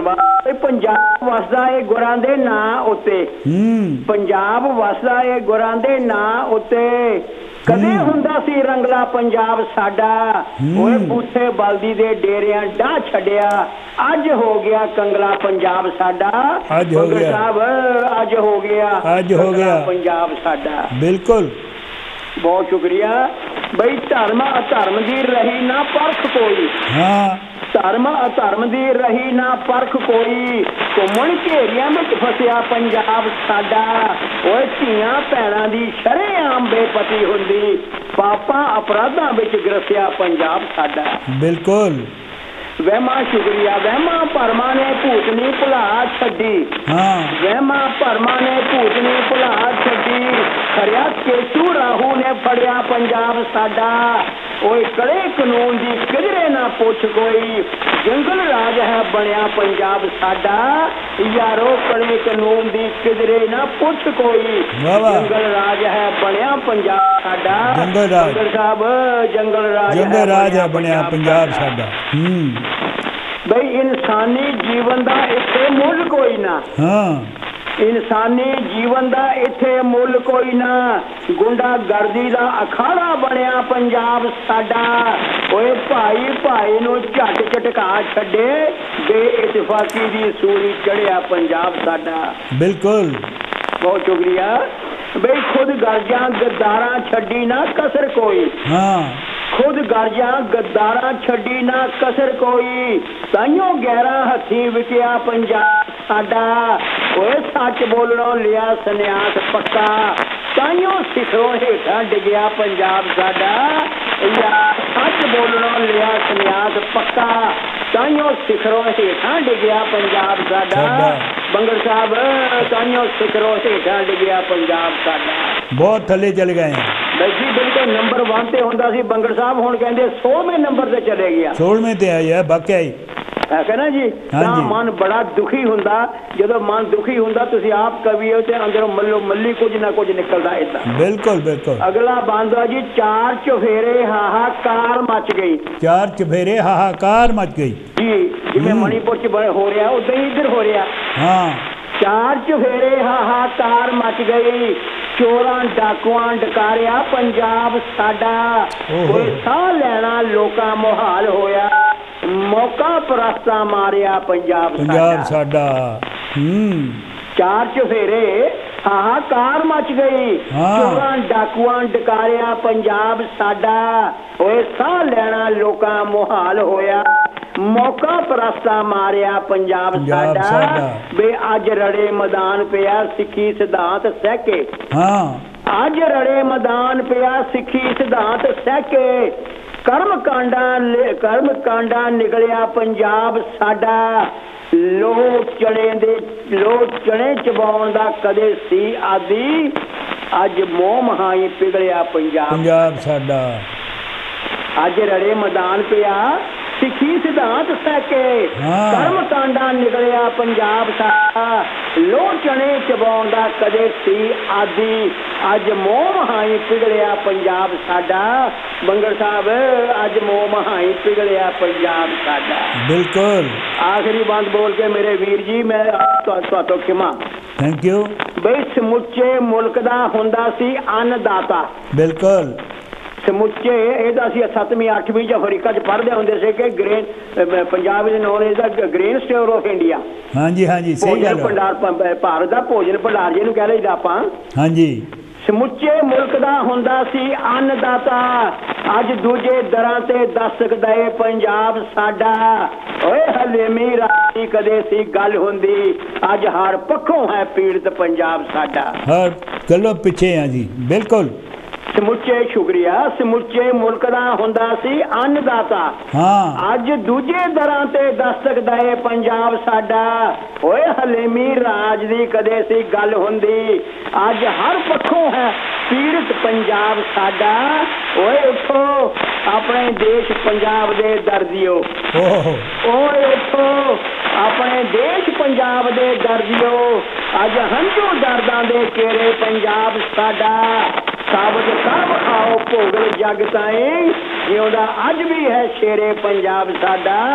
ਪੰਜਾਬ ਵਸਦਾ ਏ ਗੁਰਾਂ ਦੇ ਨਾਂ ਉੱਤੇ, ਪੰਜਾਬ ਵਸਦਾ ਏ ਗੁਰਾਂ ਦੇ ਨਾਂ ਉੱਤੇ, ਕਦੇ ਹੁੰਦਾ ਸੀ ਰੰਗਲਾ ਪੰਜਾਬ ਸਾਡਾ, ਓਏ ਬੂਥੇ ਬਲਦੀ ਦੇ ਡੇਰਿਆਂ ਡਾਹ ਛੱਡਿਆ, ਅੱਜ ਹੋ ਗਿਆ ਕੰਗਲਾ ਪੰਜਾਬ ਸਾਡਾ, ਅੱਜ ਹੋ ਗਿਆ ਸਾਹਿਬ, ਅੱਜ ਹੋ ਗਿਆ, ਅੱਜ ਹੋ ਗਿਆ ਪੰਜਾਬ ਸਾਡਾ। ਬਿਲਕੁਲ, ਬਹੁਤ ਸ਼ੁਕਰੀਆ ਬਈ। ਧਰਮ ਅਧਰਮ ਦੀ ਰਹੀ ਨਾ ਪਰਖ ਕੋਈ, ਹਾਂ ਧਰਮ ਅਧਰਮ ਦੀ ਰਹੀ ਨਾ ਪਰਖ ਕੋਈ, ਘੁੰਮਣ ਘੇਰੀਆਂ ਵਿੱਚ ਫਸਿਆ ਪੰਜਾਬ ਸਾਡਾ, ਓਏ ਧੀਆਂ ਭੈਣਾਂ ਦੀ ਸ਼ਰੇਆਮ ਬੇਪਤੀ ਹੁੰਦੀ, ਪਾਪਾਂ ਅਪਰਾਧਾਂ ਵਿੱਚ ਗਰਸਿਆ ਪੰਜਾਬ ਸਾਡਾ। ਬਿਲਕੁਲ, ਵਹਿਮਾਂ ਸ਼ੁਕਰੀਆ, ਵਹਿਮਾਂ ਭਰਮਾਂ ਨੇ ਭੂਤਨੀ ਭੁਲਾ ਛੱਡੀ, ਵਹਿਮਾਂ ਭਰਮਾਂ ਨੇ ਭੂਤਨੀ ਭੁਲਾ ਛੱਡੀ, ਖਰਿਆ ਕੇਸ਼ੂ ਰਾਹੂ ਨੇ ਫੜਿਆ ਪੰਜਾਬ ਸਾਡਾ, ਓਏ ਕੜੇ ਕਾਨੂੰਨ ਦੀ ਕਿਧਰੇ ਨਾ ਪੁੱਛ ਕੋਈ, ਜੰਗਲ ਰਾਜ ਹੈ ਬਣਿਆ ਪੰਜਾਬ ਸਾਡਾ, ਯਾਰੋ ਕੜੇ ਕਾਨੂੰਨ ਦੀ ਕਿਧਰੇ ਨਾ ਪੁੱਛ ਕੋਈ, ਜੰਗਲ ਰਾਜ ਹੈ ਬਣਿਆ ਪੰਜਾਬ ਸਾਡਾ। ਜੰਗਲ ਰਾਜ ਸਾਹਿਬ, ਜੰਗਲ ਰਾਜ ਹੈ ਬਣਿਆ ਪੰਜਾਬ ਸਾਡਾ। ਬਈ ਇਨਸਾਨੀ ਜੀਵਨ ਦਾ ਇੱਥੇ ਮੁੱਲ ਕੋਈ ਨਾ, ਇਨਸਾਨੀ ਜੀਵਨ ਦਾ ਇੱਥੇ ਮੁੱਲ ਕੋਈ ਨਾ, ਗੁੰਡਾਗਰਦੀ ਦਾ ਅਖਾੜਾ ਬਣਿਆ ਪੰਜਾਬ ਸਾਡਾ, ਓਏ ਭਾਈ ਭਾਈ ਨੂੰ ਝੱਟ ਝਟਕਾ ਛੱਡੇ, ਬੇਇਤਫਾਕੀ ਦੀ ਸੂਲੀ ਚੜਿਆ ਪੰਜਾਬ ਸਾਡਾ। ਬਿਲਕੁਲ, ਬਹੁਤ ਸ਼ੁਕਰੀਆ ਬਈ। ਖੁਦ ਗਰਜਾਂ ਗੱਦਾਰਾਂ ਛੱਡੀ ਨਾ ਕਸਰ ਕੋਈ, ਖੁਦ ਗਰਜਾਂ ਗੱਦਾਰਾਂ ਛੱਡੀ ਨਾ ਕਸਰ ਕੋਈ, ਤਾਈਓ 11 ਹੱਥੀਂ ਵਿਕਿਆ ਪੰਜਾਬ ਸਾਡਾ, ਓਏ ਸੱਚ ਬੋਲਣੋਂ ਲਿਆ ਸੰਨਿਆਸ ਪੱਕਾ, ਤਾਈਓ ਸਿਖਰੋਂ ਹੇਠਾਂ ਡਿੱਗਿਆ ਪੰਜਾਬ ਸਾਡਾ, ਯਾਰ ਸੱਚ ਬੋਲਣੋਂ ਲਿਆ ਸੰਨਿਆਸ ਪੱਕਾ, ਤਾਈਓ ਸਿਖਰੋਂ ਹੇਠਾਂ ਡਿੱਗਿਆ ਪੰਜਾਬ ਸਾਡਾ। ਬੰਗੜ ਸਾਹਿਬ, ਤਾਈਓ ਸਿਖਰੋਂ ਹੇਠਾਂ ਡਿੱਗਿਆ ਪੰਜਾਬ ਸਾਡਾ। ਬਹੁਤ ਥੱਲੇ ਚਲੇ ਗਏ ਬਈ ਜੀ, ਬਿਲਕੁਲ ਨੰਬਰ 1 ਤੇ ਹੁੰਦਾ ਸੀ ਬੰਗੜ ਸਾਹਿਬ, ਹੁਣ ਕਹਿੰਦੇ 100ਵੇਂ ਨੰਬਰ ਤੇ ਚਲੇ ਗਿਆ, 16ਵੇਂ ਤੇ ਆਇਆ ਵਾਕਿਆ ਹੀ ਹੈ ਕਿ ਨਾ ਜੀ। ਤਾਂ ਮਨ ਬੜਾ ਦੁਖੀ ਹੁੰਦਾ, ਜਦੋਂ ਮਨ ਦੁਖੀ ਹੁੰਦਾ ਤੁਸੀਂ ਆਪ ਕਵੀ ਹੋ ਤੇ ਅੰਦਰੋਂ ਮੱਲੋ ਮੱਲੀ ਕੁਝ ਨਾ ਕੁਝ ਨਿਕਲਦਾ ਏਦਾਂ। ਬਿਲਕੁਲ ਬਿਲਕੁਲ। ਅਗਲਾ ਬੰਦਾ ਜੀ, ਚਾਰ ਚੁਫੇਰੇ ਹਾਹਾਕਾਰ ਮਚ ਗਈ, ਚਾਰ ਚੁਫੇਰੇ ਹਾਹਾਕਾਰ ਮਚ ਗਈ ਜੀ, ਜਿਵੇਂ ਮਣੀਪੁਰ ਚ ਹੋ ਰਿਹਾ ਉਦਾਂ ਹੀ ਇੱਧਰ ਹੋ ਰਿਹਾ। ਚਾਰ ਚੁਫੇਰੇ ਹਾਹਾਕਾਰ ਮਚ ਗਈ, ਚੋਰਾਂ ਡਾਕੂਆਂ ਡਕਾਰਿਆ ਪੰਜਾਬ ਸਾਡਾ, ਕੋਈ ਸਾਹ ਲੈਣਾ ਲੋਕਾਂ ਮੁਹਾਲ ਹੋਇਆ, ਮੌਕਾ ਪ੍ਰਸਤਾ ਮਾਰਿਆ ਪੰਜਾਬ ਸਾਡਾ। ਚਾਰ ਚੁਫੇਰੇ ਹਾਹਾਕਾਰ ਮਚ ਗਈ, ਚੋਰਾਂ ਡਾਕੂਆਂ ਡਕਾਰਿਆ ਪੰਜਾਬ ਸਾਡਾ, ਓਏ ਸਾਹ ਲੈਣਾ ਲੋਕਾਂ ਮੁਹਾਲ ਹੋਇਆ, ਮੌਕਾ ਪ੍ਰਸਤਾ ਮਾਰਿਆ ਪੰਜਾਬ ਸਾਡਾ। ਬੇ ਅੱਜ ਰੜੇ ਮੈਦਾਨ ਪਿਆ ਸਿੱਖੀ ਸਿਧਾਂਤ ਸਹਿ ਕੇ, ਅੱਜ ਰੜੇ ਮੈਦਾਨ ਪਿਆ ਸਿੱਖੀ ਸਿਧਾਂਤ ਸਹਿ ਕੇ, ਕਰਮ ਕਾਂਡਾ ਨਿਕਲਿਆ ਪੰਜਾਬ ਸਾਡਾ, ਲੋਹ ਚਣੇ ਚਬਾਉਣ ਦਾ ਕਦੇ ਸੀ ਆਦੀ, ਅੱਜ ਮੋਹ ਮਹਾਈ ਪਿਘਲਿਆ ਪੰਜਾਬ ਸਾਡਾ। ਅੱਜ ਰੜੇ ਮੈਦਾਨ ਪਿਆ ਸਿੱਖੀ ਸਿਧਾਂਤ ਸਹਿ ਕੇ, ਕਰਮ ਕਾਂਡਾ ਨਿਕਲਿਆ ਪੰਜਾਬ ਸਾਡਾ, ਲੋਹ ਚਣੇ ਚਬਾਉਣ ਦਾ ਕਦੇ ਸੀ ਆਦੀ, ਅੱਜ ਮੋਹ ਮਹਾਈ ਪਿਘਲਿਆ ਪੰਜਾਬ ਸਾਡਾ। ਬੰਗੜ ਸਾਹਿਬ, ਅੱਜ ਮੋਹ ਮਹਾਈ ਪਿਘਲਿਆ ਪੰਜਾਬ ਸਾਡਾ। ਬਿਲਕੁਲ। ਆਖਰੀ ਬੰਦ ਬੋਲ ਕੇ ਮੇਰੇ ਵੀਰ ਜੀ ਮੈਂ ਤੁਹਾਤੋਂ ਖਿਮਾ। Thank you. ਬਈ ਸਮੁੱਚੇ ਮੁਲਕ ਦਾ ਹੁੰਦਾ ਸੀ ਅੰਨਦਾਤਾ। ਬਿਲਕੁਲ। ਸਮੁੱਚੇ ਇਹਦਾ ਅਸੀਂ 7ਵੀਂ 8ਵੀਂ ਚ ਅਫਰੀਕਾ ਚ ਪੜ੍ਹਦੇ ਹੁੰਦੇ ਸੀ ਕਿ ਗ੍ਰੇਨ, ਪੰਜਾਬ ਦੇ known is the grain store of India. ਹਾਂਜੀ ਹਾਂਜੀ, ਸਹੀ ਗੱਲ। ਭੰਡਾਰ, ਭਾਰਤ ਦਾ ਭੋਜਨ ਭੰਡਾਰ ਜਿਹਨੂੰ ਕਹਿ ਲਈਦਾ ਆਪਾਂ। ਹਾਂਜੀ। ਸਮੁੱਚੇ ਮੁਲਕ ਦਾ ਹੁੰਦਾ ਸੀ ਅੰਨਦਾਤਾ, ਅੱਜ ਦੂਜੇ ਦਰਾਂ ਤੇ ਦਸਤਕ ਦਏ ਪੰਜਾਬ ਸਾਡਾ, ਓਏ ਹਲੇਮੀ ਰਾਤੀ ਕਦੇ ਸੀ ਗੱਲ ਹੁੰਦੀ, ਅੱਜ ਹਰ ਪੱਖੋਂ ਹੈ ਪੀੜਤ ਪੰਜਾਬ ਸਾਡਾ। ਹਰ ਗੱਲੋਂ ਪਿੱਛੇ ਆ ਜੀ। ਬਿਲਕੁਲ। ਸਮੁੱਚੇ ਸ਼ੁਕਰੀਆ। ਸਮੁੱਚੇ ਮੁਲਕ ਦਾ ਹੁੰਦਾ ਸੀ ਅੰਨਦਾਤਾ, ਅੱਜ ਦੂਜੇ ਦਰਾਂ ਤੇ ਦਸਤਕ ਦਏ ਪੰਜਾਬ ਸਾਡਾ, ਓਏ ਹਲੇਮੀ ਰਾਜ ਦੀ ਕਦੇ ਸੀ ਗੱਲ ਹੁੰਦੀ, ਅੱਜ ਹਰ ਪੱਖੋਂ ਹੈ ਪੀੜਤ ਪੰਜਾਬ ਸਾਡਾ। ਓਏ ਉੱਠੋ ਆਪਣੇ ਦੇਸ਼ ਪੰਜਾਬ ਦੇ ਦਰਦੀਓ, ਓਏ ਉੱਠੋ ਆਪਣੇ ਦੇਸ਼ ਪੰਜਾਬ ਦੇ ਦਰਦੀਓ, ਅੱਜ ਹੰਝੂ ਦਰਦਾਂ ਦੇ ਚਿਹਰੇ ਪੰਜਾਬ ਸਾਡਾ। ਸਾਬਤ ਸਭ ਆਓ ਭੋਗਲ ਜਗ ਤਾਈਂ, ਜਿਉਂਦਾ ਅੱਜ ਵੀ ਹੈ ਸ਼ੇਰੇ ਪੰਜਾਬ ਸਾਡਾ।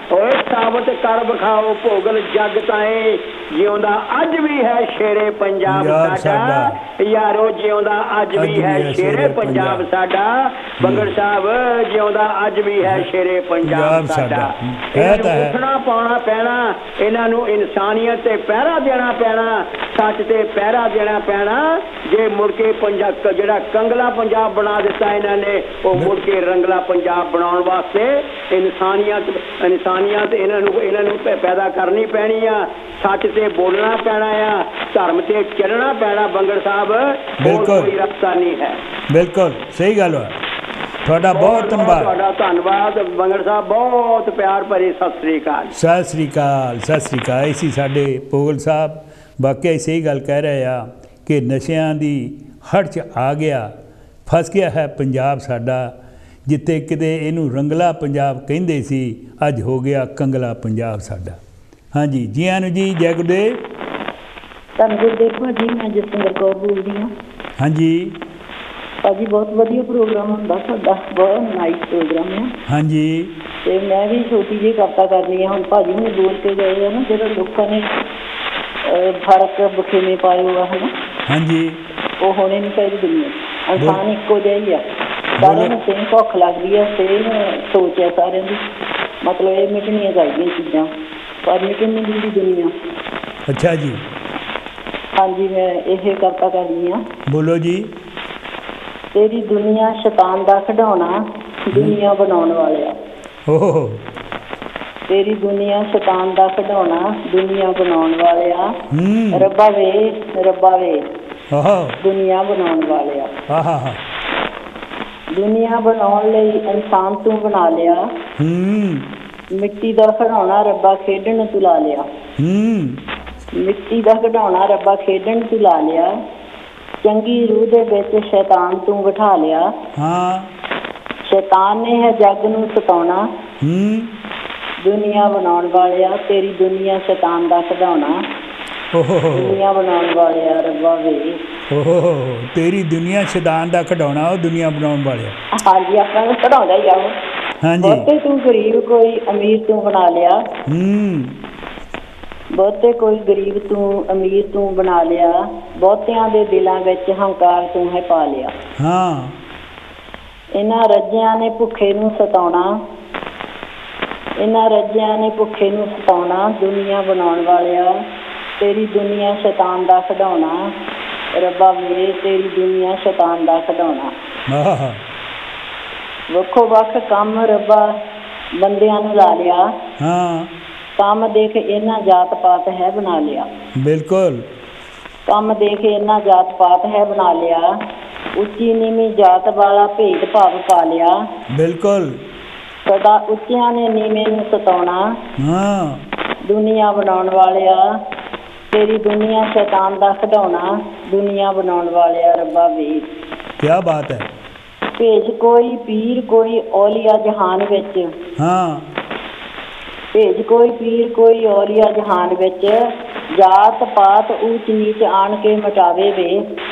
ਓਏ ਸਾਬਤ ਕਰ ਵਿਖਾਓ ਭੋਗਲ ਜੱਗ ਤਾਏ ਜਿਉਂਦਾ ਅੱਜ ਵੀ ਹੈ ਸ਼ੇਰੇ ਪੰਜਾਬ ਸਾਡਾ ਯਾਰੋ ਜਿਉਂਦਾ ਅੱਜ ਵੀ ਹੈ ਸ਼ੇਰੇ ਪੰਜਾਬ ਸਾਡਾ ਬੰਗੜ ਸਾਹਿਬ ਜਿਉਂਦਾ ਅੱਜ ਵੀ ਹੈ ਸ਼ੇਰੇ ਪੰਜਾਬ ਸਾਡਾ ਉੱਠਣਾ ਪਾਉਣਾ ਪੈਣਾ ਇਹਨਾਂ ਨੂੰ ਇਨਸਾਨੀਅਤ ਤੇ ਪਹਿਰਾ ਦੇਣਾ ਪੈਣਾ ਸੱਚ ਤੇ ਪਹਿਰਾ ਦੇਣਾ ਪੈਣਾ ਜੇ ਮੁੜ ਕੇ ਪੰਜਾਬ ਜਿਹੜਾ ਕੰਗਲਾ ਪੰਜਾਬ ਬਣਾ ਦਿੱਤਾ ਇਹਨਾਂ ਨੇ ਉਹ ਮੁੜ ਕੇ ਰੰਗਲਾ ਪੰਜਾਬ ਬਣਾਉਣ ਵਾਸਤੇ ਇਨਸਾਨੀਅਤ ਇਹਨਾਂ ਨੂੰ ਪੈਦਾ ਕਰਨੀ ਪੈਣੀ ਆ ਸੱਚ ਤੇ ਬੋਲਣਾ ਪੈਣਾ ਆ ਧਰਮ ਤੇ ਚੱਲਣਾ ਪੈਣਾ ਬੰਗੜ ਸਾਹਿਬ ਹੋਰ ਕੋਈ ਰਸਤਾ ਨਹੀਂ ਹੈ ਬਿਲਕੁਲ ਸਹੀ ਗੱਲ ਹੈ ਤੁਹਾਡਾ ਬਹੁਤ ਧੰਨਵਾਦ ਤੁਹਾਡਾ ਧੰਨਵਾਦ ਬੰਗੜ ਸਾਹਿਬ ਬਹੁਤ ਪਿਆਰ ਭਰੀ ਸਤਿ ਸ੍ਰੀ ਅਕਾਲ ਸਤਿ ਸ੍ਰੀ ਅਕਾਲ ਸਤਿ ਸ੍ਰੀ ਅਕਾਲ ਇਸੀ ਸਾਡੇ ਭੋਗਲ ਸਾਹਿਬ ਵਾਕਿਆ ਸਹੀ ਗੱਲ ਕਹਿ ਰਹੇ ਆ ਕਿ ਨਸ਼ਿਆਂ ਦੀ ਹੜ 'ਚ ਆ ਗਿਆ ਫਸ ਗਿਆ ਹੈ ਪੰਜਾਬ ਸਾਡਾ ਜਿੱਥੇ ਕਿਤੇ ਇਹਨੂੰ ਰੰਗਲਾ ਪੰਜਾਬ ਕਹਿੰਦੇ ਸੀ ਅੱਜ ਹੋ ਗਿਆ ਕੰਗਲਾ ਪੰਜਾਬ ਸਾਡਾ ਹਾਂਜੀ ਜੀ ਆਨੂ ਜੀ ਜੈ ਗੁਰਦੇਵ ਧੰਨ ਗੁਰਦੇਵ ਭਾਜੀ ਮੈਂ ਜਸਵਿੰਦਰ ਕੌਰ ਬੋਲਦੀ ਹਾਂ ਹਾਂਜੀ ਭਾਜੀ ਬਹੁਤ ਵਧੀਆ ਪ੍ਰੋਗਰਾਮ ਹੁੰਦਾ ਸਾਡਾ ਬਹੁਤ ਨਾਈਸ ਪ੍ਰੋਗਰਾਮ ਹੈ ਹਾਂਜੀ ਅਤੇ ਮੈਂ ਵੀ ਛੋਟੀ ਜਿਹੀ ਕਵਿਤਾ ਕਰਨੀ ਆ ਹੁਣ ਭਾਜੀ ਹੁਣੇ ਬੋਲ ਕੇ ਗਏ ਆ ਨਾ ਜਿਹੜਾ ਲੋਕਾਂ ਨੇ ਫਰਕ ਬਖੇਵੇਂ ਪਾਏ ਹੋਆ ਹੈ ਨਾ ਹਾਂਜੀ ਉਹ ਹੋਣੇ ਨਹੀਂ ਚਾਹੀਦੇ ਦੁਨੀਆ ਇਨਸਾਨ ਇੱਕੋ ਜਿਹਾ ਹੀ ਆ ਸਾਰਿਆਂ ਨੂੰ ਸੇਮ ਭੁੱਖ ਲੱਗਦੀ ਹੈ ਸੇਮ ਸੋਚ ਹੈ ਸਾਰਿਆਂ ਦੀ ਮਤਲਬ ਇਹ ਮਿਟਣੀਆਂ ਚਾਹੀਦੀਆਂ ਚੀਜ਼ਾਂ ਪਰ ਮਿਟਣ ਨਹੀਂ ਦਿੰਦੀ ਦੁਨੀਆ ਅੱਛਾ ਜੀ ਹਾਂਜੀ ਮੈਂ ਇਹ ਕਵਿਤਾ ਕਰਨੀ ਆ ਬੋਲੋ ਜੀ ਤੇਰੀ ਦੁਨੀਆ ਸ਼ੈਤਾਨ ਦਾ ਖਿਡੌਣਾ ਦੁਨੀਆ ਬਣਾਉਣ ਵਾਲਿਆ ਓਹ ਤੇਰੀ ਦੁਨੀਆ ਸ਼ੈਤਾਨ ਦਾ ਖਿਡੌਣਾ ਦੁਨੀਆ ਬਣਾਉਣ ਵਾਲਿਆ ਰੱਬਾ ਵੇ ਦੁਨੀਆ ਬਣਾਉਣ ਵਾਲਿਆ ਦੁਨੀਆ ਬਣਾਉਣ ਲਈ ਇਨਸਾਨ ਤੂੰ ਬਣਾ ਲਿਆ ਮਿੱਟੀ ਦਾ ਖਿਡੌਣਾ ਰੱਬਾ ਖੇਡਣ ਤੂੰ ਲਾ ਲਿਆ ਮਿੱਟੀ ਦਾ ਖਿਡੌਣਾ ਰੱਬਾ ਖੇਡਣ ਤੂੰ ਲਾ ਲਿਆ ਚੰਗੀ ਰੂਹ ਦੇ ਵਿੱਚ ਸ਼ੈਤਾਨ ਤੂੰ ਬਿਠਾ ਲਿਆ ਸ਼ੈਤਾਨ ਨੇ ਹੈ ਜੱਗ ਨੂੰ ਸਤਾਉਣਾ ਦੁਨੀਆ ਬਣਾਉਣ ਵਾਲਿਆ ਤੇਰੀ ਦੁਨੀਆ ਸ਼ੈਤਾਨ ਦਾ ਖਿਡੌਣਾ ਦੁਨੀਆ ਬਣਾਉਣ ਵਾਲਿਆ ਰੱਬਾ ਵੇ ਤੇਰੀ ਦੁਨੀਆ ਸ਼ੈਤਾਨ ਦਾ ਖਿਡੌਣਾ ਉਹ ਦੁਨੀਆ ਬਣਾਉਣ ਵਾਲਿਆ ਹਾਂਜੀ ਆਪਣਾ ਨੂੰ ਖਿਡਾਉਂਦਾ ਹੀ ਆ ਉਹ ਬਹੁਤੇ ਤੂੰ ਗਰੀਬ ਕੋਈ ਅਮੀਰ ਤੂੰ ਬਣਾ ਲਿਆ ਬਹੁਤੇ ਕੋਈ ਗਰੀਬ ਤੂੰ ਅਮੀਰ ਤੂੰ ਬਣਾ ਲਿਆ ਬਹੁਤਿਆਂ ਦੇ ਦਿਲਾਂ ਵਿੱਚ ਹੰਕਾਰ ਤੂੰ ਹੈ ਪਾ ਲਿਆ ਇਹਨਾਂ ਰੱਜਿਆਂ ਨੇ ਭੁੱਖੇ ਨੂੰ ਸਤਾਉਣਾ ਇਹਨਾਂ ਰੱਜਿਆਂ ਨੇ ਭੁੱਖੇ ਨੂੰ ਸਤਾਉਣਾ ਦੁਨੀਆ ਬਣਾਉਣ ਵਾਲਿਆ ਤੇਰੀ ਦੁਨੀਆ ਸ਼ੈਤਾਨ ਦਾ ਖਿਡੌਣਾ ਰੱਬਾ ਮੇਰੇ ਤੇਰੀ ਦੁਨੀਆ ਸ਼ੈਤਾਨ ਦਾ ਖਿਡੌਣਾ ਵੱਖੋ ਵੱਖ ਕੰਮ ਰੱਬਾ ਬੰਦਿਆਂ ਨੂੰ ਲਾ ਲਿਆ ਕੰਮ ਦੇਖ ਇਹਨਾਂ ਜਾਤ ਪਾਤ ਹੈ ਬਣਾ ਲਿਆ ਬਿਲਕੁਲ ਕੰਮ ਦੇਖ ਇਹਨਾਂ ਜਾਤ ਪਾਤ ਹੈ ਬਣਾ ਲਿਆ ਉੱਚੀ ਨੀਵੀਂ ਜਾਤ ਵਾਲਾ ਭੇਦ ਭਾਵ ਪਾ ਲਿਆ ਬਿਲਕੁਲ ਸਦਾ ਉੱਚਿਆਂ ਨੇ ਨੀਵੇਂ ਨੂੰ ਸਤਾਉਣਾ ਦੁਨੀਆ ਬਣਾਉਣ ਵਾਲਿਆ ਤੇਰੀ ਦੁਨੀਆ ਸ਼ੈਤਾਨ ਦਾ ਖਿਡੌਣਾ ਦੁਨੀਆ ਬਣਾਉਣ ਵਾਲਿਆ ਰੱਬਾ ਵੀਰ ਕੀ ਬਾਤ ਹੈ ਭੇਜ ਕੋਈ ਪੀਰ ਕੋਈ ਔਲੀਆ ਜਹਾਨ ਵਿੱਚ ਭੇਜ ਕੋਈ ਪੀਰ ਕੋਈ ਔਲੀਆ ਜਹਾਨ ਵਿੱਚ ਜਾਤ ਪਾਤ ਊਚ ਨੀਚ ਆਣ ਕੇ ਮਟਾਵੇ ਵੇ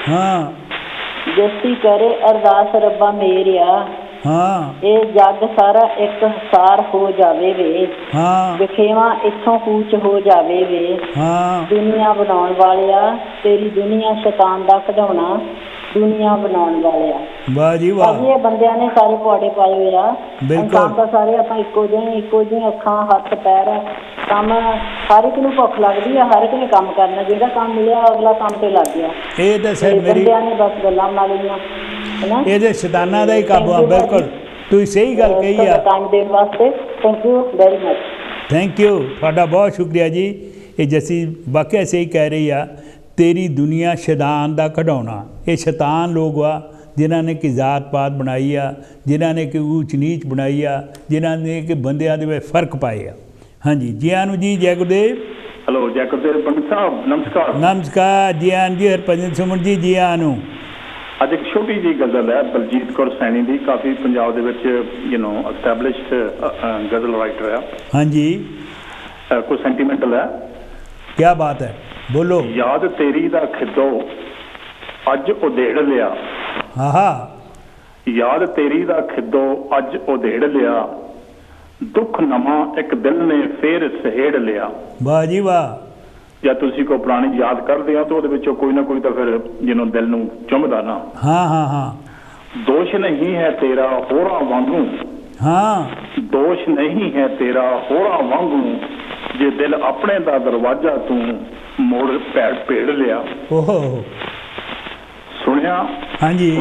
ਜੱਸੀ ਕਰੇ ਅਰਦਾਸ ਰੱਬਾ ਮੇਰਿਆ ਇਹ ਜੱਗ ਸਾਰਾ ਇੱਕ ਸਾਰ ਹੋ ਜਾਵੇ ਵੇ ਵਿਖੇਵਾ ਇੱਥੋਂ ਕੂਚ ਹੋ ਜਾਵੇ ਵੇ ਦੁਨੀਆ ਬਣਾਉਣ ਵਾਲਿਆ ਤੇਰੀ ਦੁਨੀਆ ਸ਼ੈਤਾਨ ਦਾ ਖਿਡੌਣਾ ਦੁਨੀਆ ਬਣਾਉਣ ਵਾਲਿਆ ਵਾਹ ਜੀ ਵਾਹ ਇਹ ਬੰਦਿਆਂ ਨੇ ਸਾਰੇ ਪੁਆੜੇ ਪਾਏ ਹੋਏ ਆ ਇਨਸਾਨ ਤਾਂ ਸਾਰੇ ਆਪਾਂ ਇੱਕੋ ਜਿਹੇ ਅੱਖਾਂ ਹੱਥ ਪੈਰ ਕੰਮ ਹਰ ਇੱਕ ਨੂੰ ਭੁੱਖ ਲੱਗਦੀ ਆ ਹਰ ਇੱਕ ਨੇ ਕੰਮ ਕਰਨਾ ਜਿਹੜਾ ਕੰਮ ਮਿਲਿਆ ਅਗਲਾ ਕੰਮ ਤੇ ਲੱਗ ਗਿਆ ਇਹ ਤਾਂ ਸਰ ਬੰਦਿਆਂ ਨੇ ਬਸ ਗੱਲਾਂ ਬਣਾ ਲਈਆਂ ਇਹਦੇ ਸ਼ੈਤਾਨਾਂ ਦਾ ਹੀ ਕਾਬੂ ਆ ਬਿਲਕੁਲ ਤੁਸੀਂ ਸਹੀ ਗੱਲ ਕਹੀ ਆ ਟਾਈਮ ਦੇਣ ਵਾਸਤੇ thank you very much thank you ਤੁਹਾਡਾ ਬਹੁਤ ਸ਼ੁਕਰੀਆ ਜੀ ਇਹ ਜੱਸੀ ਵਾਕਿਆ ਸਹੀ ਕਹਿ ਰਹੀ ਆ ਤੇਰੀ ਦੁਨੀਆ ਸ਼ੈਤਾਨ ਦਾ ਖਿਡੌਣਾ ਇਹ ਸ਼ੈਤਾਨ ਲੋਕ ਆ ਜਿਨ੍ਹਾਂ ਨੇ ਕਿ ਜ਼ਾਤ ਪਾਤ ਬਣਾਈ ਆ ਜਿਨ੍ਹਾਂ ਨੇ ਕਿ ਊਚ ਨੀਚ ਬਣਾਈ ਆ ਜਿਨ੍ਹਾਂ ਨੇ ਕਿ ਬੰਦਿਆਂ ਦੇ ਵਿੱਚ ਫਰਕ ਪਾਏ ਆ ਹਾਂਜੀ ਜੀ ਆਨੂ ਜੀ ਜੈ ਗੁਰਦੇਵ ਹੈਲੋ ਜੈ ਗੁਰਦੇਵ ਪੰਡਿਤ ਸਾਹਿਬ ਨਮਸਕਾਰ ਨਮਸਕਾਰ ਜੀ ਆਨ ਜੀ ਹਰਭਜਨ ਸੁਮਨ ਜੀ ਜੀ ਆਨੂ ਅੱਜ ਇੱਕ ਛੋਟੀ ਜਿਹੀ ਗਜ਼ਲ ਹੈ ਬਲਜੀਤ ਕੌਰ ਸੈਣੀ ਦੀ ਕਾਫੀ ਪੰਜਾਬ ਦੇ ਵਿੱਚ ਐਸਟੈਬਲਿਸ਼ਡ ਗਜ਼ਲ ਰਾਈਟਰ ਆ ਹਾਂਜੀ ਕੋਈ ਸੈਂਟੀਮੈਂਟਲ ਹੈ ਕੀ ਬਾਤ ਹੈ ਬੋਲੋ ਯਾਦ ਤੇਰੀ ਦਾ ਖਿੱਦੋ ਅੱਜ ਉਧੇੜ ਲਿਆ ਯਾਦ ਤੇਰੀ ਦਾ ਖਿੱਦੋ ਅੱਜ ਉਧੇੜ ਲਿਆ दुख नवा एक दिल ने फिर सहेड़ लिया। वाह जी वाह। जब तुसी को पुरानी याद करते हो तो ਉਹਦੇ ਵਿੱਚੋਂ कोई ना कोई तो फिर ਜਿਹਨੂੰ दिल ਨੂੰ ਚੁੰਮਦਾ ना। हाँ हाँ हाँ। दोष नहीं है तेरा होरा वांगू। हाँ। दोष नहीं है तेरा होरा वांगू जे दिल अपने दा दरवाजा तू मोड़ पेड़ लिया। ओहो। सुनिया। हाँ जी।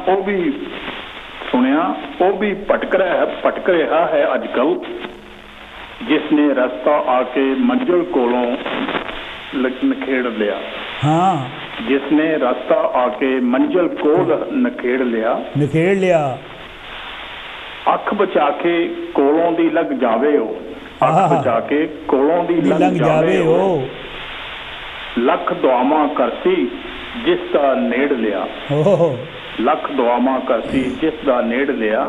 सुनिया वो भी भटक रहा है अजकल जिसने रास्ता आके मंजिल कोलों नखेड़ लिया। हाँ। जिसने रास्ता आके मंजिल कोल नखेड़ लिया। अख बचा के कोलों दी लग जावे हो। अख बचा के कोलों दी लग जावे हो। लख दुआवां करसी जिसदा नेड़ लिया। लख दुआवां करसी जिसदा नेड़ लिया।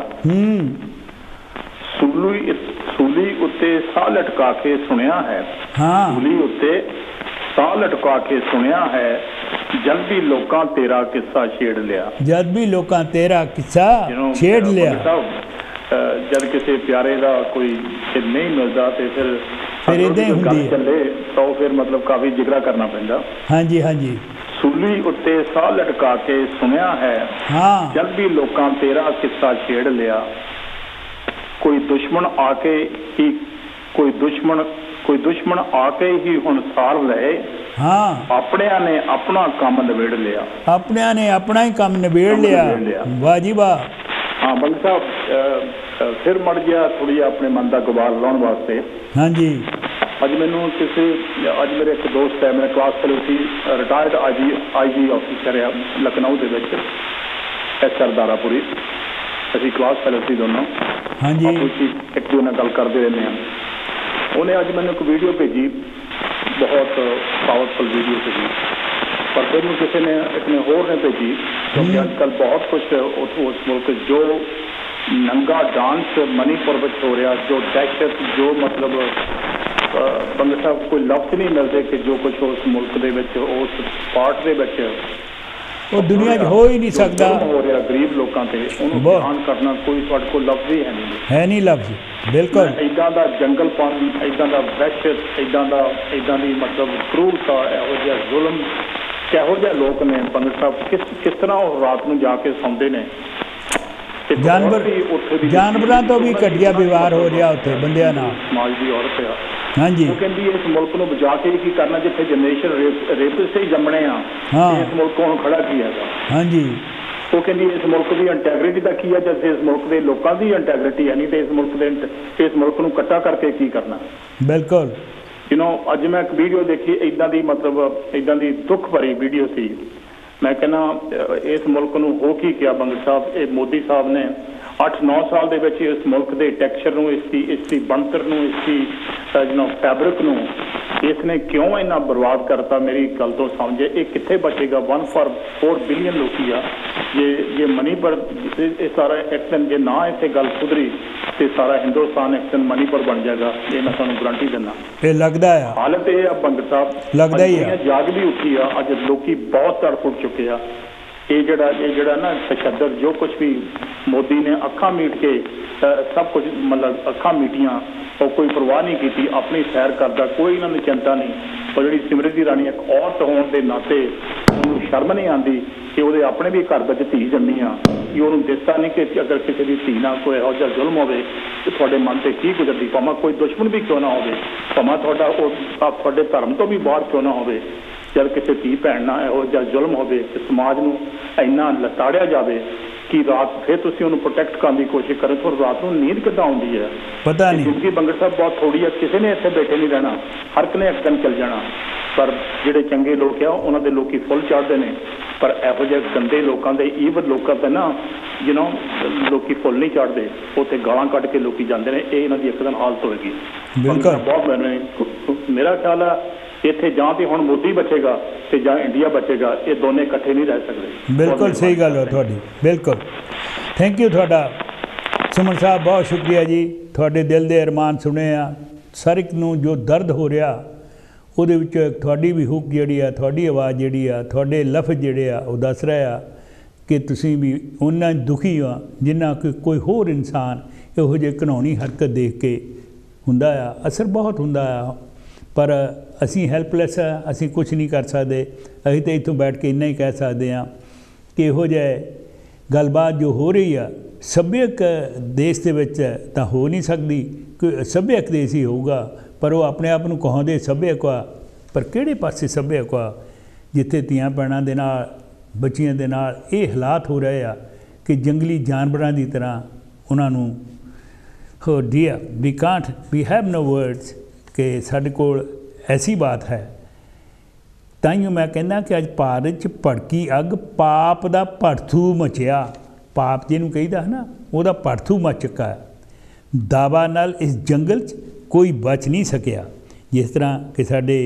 सूली उत्ते साह लटका के सुनिया है। सूली उत्ते साह लटका के सुनिया है जद भी लोकां तेरा किस्सा छेड़ लिया। जद भी लोकां तेरा किस्सा छेड़ लिया। जद किसी प्यारे का कोई नहीं मिलता तो फिर इदां ही हुंदी है चले तो फिर मतलब काफ़ी जिगरा करना पैंदा। हाँ जी हाँ जी। सूली उत्ते साह लटका के सुनिया है। हाँ। जब भी लोकां तेरा किस्सा छेड़ लिया। कोई दुश्मन आके ही हुण सार ले। हाँ। अपनिया ने अपना काम निबेड़ लिया। अपनिया ने अपना ही काम निबेड़ लिया। वाह जी वाह। हाँ बंग साहब फिर मड़ गया थोड़ी अपने मन का गुबार लाने वास्ते। हाँ जी। अज मैनू किसी अज मेरे एक दोस्त है मेरे क्लास फेलो सी रिटायर्ड IG ऑफिसर है लखनऊ के SR दारापुरी। असी क्लास फेलो सी दोनों। हाँ जी। एक दूसरे गल करते रहने हैं। उन्हें अज मैंने एक वीडियो भेजी बहुत पावरफुल वीडियो भेजी पर फिर किसी ने एक ने होर ने भेजी क्योंकि अजकल बहुत कुछ उस मुल्क जो नंगा डांस मणिपुर में हो रहा जो दहशत जो मतलब बंद साहब कोई लफ्ज नहीं मिलते कि जो कुछ उस मुल्क के उस पार्ट के वो दुनिया हो ही नहीं सकता हो रहा गरीब लोगों से उन्होंने बयान करना कोई तुहाडे कोल लफ्ज ही है नहीं लफ्ज बिल्कुल इदां दा जंगलपन इदां दा वहशत इदां दी मतलब क्रूरता इहो जिहा जुल्म किहो जिहे लोग ने पंडित साहब किस तरह रात को जाके सौंदे ने जानवरों तो भी घटिया व्यवहार हो रहा उत्थे बंदियां नाल समाज की औरत है। हाँ जी। वो कहती इस मुल्क को बचा के की करना जिथे जनरेशन रेपिस्ट ही जमने इस मुल्क को खड़ा किया। हाँ जी। वो कहती इस मुल्क की इंटैग्रिटी का की है जैसे इस मुल्क के लोगों की इंटैग्रिटी है नहीं तो इस मुल्क को कट्टा करके की करना। बिल्कुल। अज मैं एक वीडियो देखी इदां दी मतलब इदां दी दुख भरी वीडियो सी। मैं कहना इस मुल्क को हो की क्या बंग साहब ये मोदी साहब ने 8-9 साल दे विच इस मुल्क के टैक्सचर इसकी बनतर इसकी फैब्रिक इसने क्यों इन्ना बर्बाद करता मेरी गल तो समझे ये कितने बचेगा 1/4 बिलियन लोग ये मणिपुर सारा एक दिन जे ना इतने गल सुधरी तो सारा हिंदुस्तान एक दिन मणिपुर बन जाएगा ये मैं तुहानू गारंटी दिना। लगता है हालत यह है बंग साहब लगता ही है जाग भी उठी है अज लोग बहुत तड़फुट चुके हैं। ये जड़ा ना तशद्दद जो कुछ भी मोदी ने अखा मीट के सब कुछ मतलब अखा मीटियां और कोई परवाह नहीं की अपनी सैर करता कोई इन्होंने चिंता नहीं और जी सिमरत राणी एक औरत होने के नाते उन्होंने शर्म नहीं आती कि वो अपने भी घर में धी जमी कि उन्होंने दिसता नहीं कि अगर किसी की धी ना कोई यहो जुल्म हो तो थोड़े मन से की गुजरती भावें कोई दुश्मन भी क्यों ना हो भावें धर्म तो भी बाहर क्यों ना हो जब किसी धी भैन ना यहो जुल्म हो समाज में इन्ना लताड़िया जाए कि रात फिर तुम उन्होंने प्रोटेक्ट करने की कोशिश करें तो रात को नींद कितना आती है पता नहीं। जिंदगी बंगड़ साहब बहुत थोड़ी है किसी ने इतने बैठे नहीं रहना हर एक ने एक दिन चल जाना पर जोड़े चंगे लोग आ उन्होंने लोग फुल चढ़ते हैं पर यहो जहे गंदे लोगों के ईवल लोगों से ना लोग फुल नहीं चढ़ते उत्थे गालां कट के लोग जाते हैं ये इन्हों की एक दिन हालत होगी। बहुत मेरा ख्याल है इत्थे जां ते हुण मोदी बचेगा ते जां इंडिया बचेगा ये दोने इकट्ठे नहीं रह सकते। बिल्कुल सही गल है तुहाडी बिल्कुल। थैंक यू तुहाडा सुमन साहब बहुत शुक्रिया जी तुहाडे दिल दे अरमान सुने आ हर एक नूं जो दर्द हो रहा ਉਹਦੇ ਵਿੱਚੋਂ ਇੱਕ ਤੁਹਾਡੀ ਵੀ ਹੁੱਕ ਜਿਹੜੀ ਆ ਤੁਹਾਡੀ ਆਵਾਜ਼ ਜਿਹੜੀ ਆ ਤੁਹਾਡੇ ਲਫ਼ਜ਼ ਜਿਹੜੇ ਆ ਉਹ ਦੱਸ ਰਿਹਾ कि तुसीं भी उन्ना दुखी आ जिन्ना कि कोई होर इंसान इहो ਜਿਹੇ घिनौनी हरकत देख के हुंदा आ। असर बहुत हुंदा आ, पर असीं हैल्पलैस आ, असीं कुछ नहीं कर सकते। असीं तो इत्थों बैठ के इन्ना ही कह सकते हैं कि इहो ਜਿਹੇ गलबात जो हो रही आ सभ्यक देश ਦੇ ਵਿੱਚ ਤਾਂ हो नहीं सकती। कोई सभ्यक देश ही होगा, पर वो अपने आप ਨੂੰ ਕਹਾਉਂਦੇ ਸਭਿਅਕ ਆ, पर ਕਿਹੜੇ ਪਾਸੇ ਸਭਿਅਕ ਆ ਜਿੱਥੇ ਧੀਆਂ ਭੈਣਾਂ ਦੇ ਨਾਲ ਬੱਚੀਆਂ ਦੇ ਨਾਲ ਇਹ ਹਾਲਾਤ ਹੋ ਰਹੇ ਆ ਕਿ ਜੰਗਲੀ ਜਾਨਵਰਾਂ ਦੀ ਤਰ੍ਹਾਂ ਉਹਨਾਂ ਨੂੰ हो dear we can't we have no words कि साडे कोल ऐसी बात है। ताइयों मैं कहना कि अज भारत च भड़की अग पाप दा भड़थू मचिया। पाप जिहनूं कहीदा है ना, उहदा भड़थू मच चुका है। दावा नाल इस जंगल च कोई बच नहीं सकिया। जिस तरह कि साडे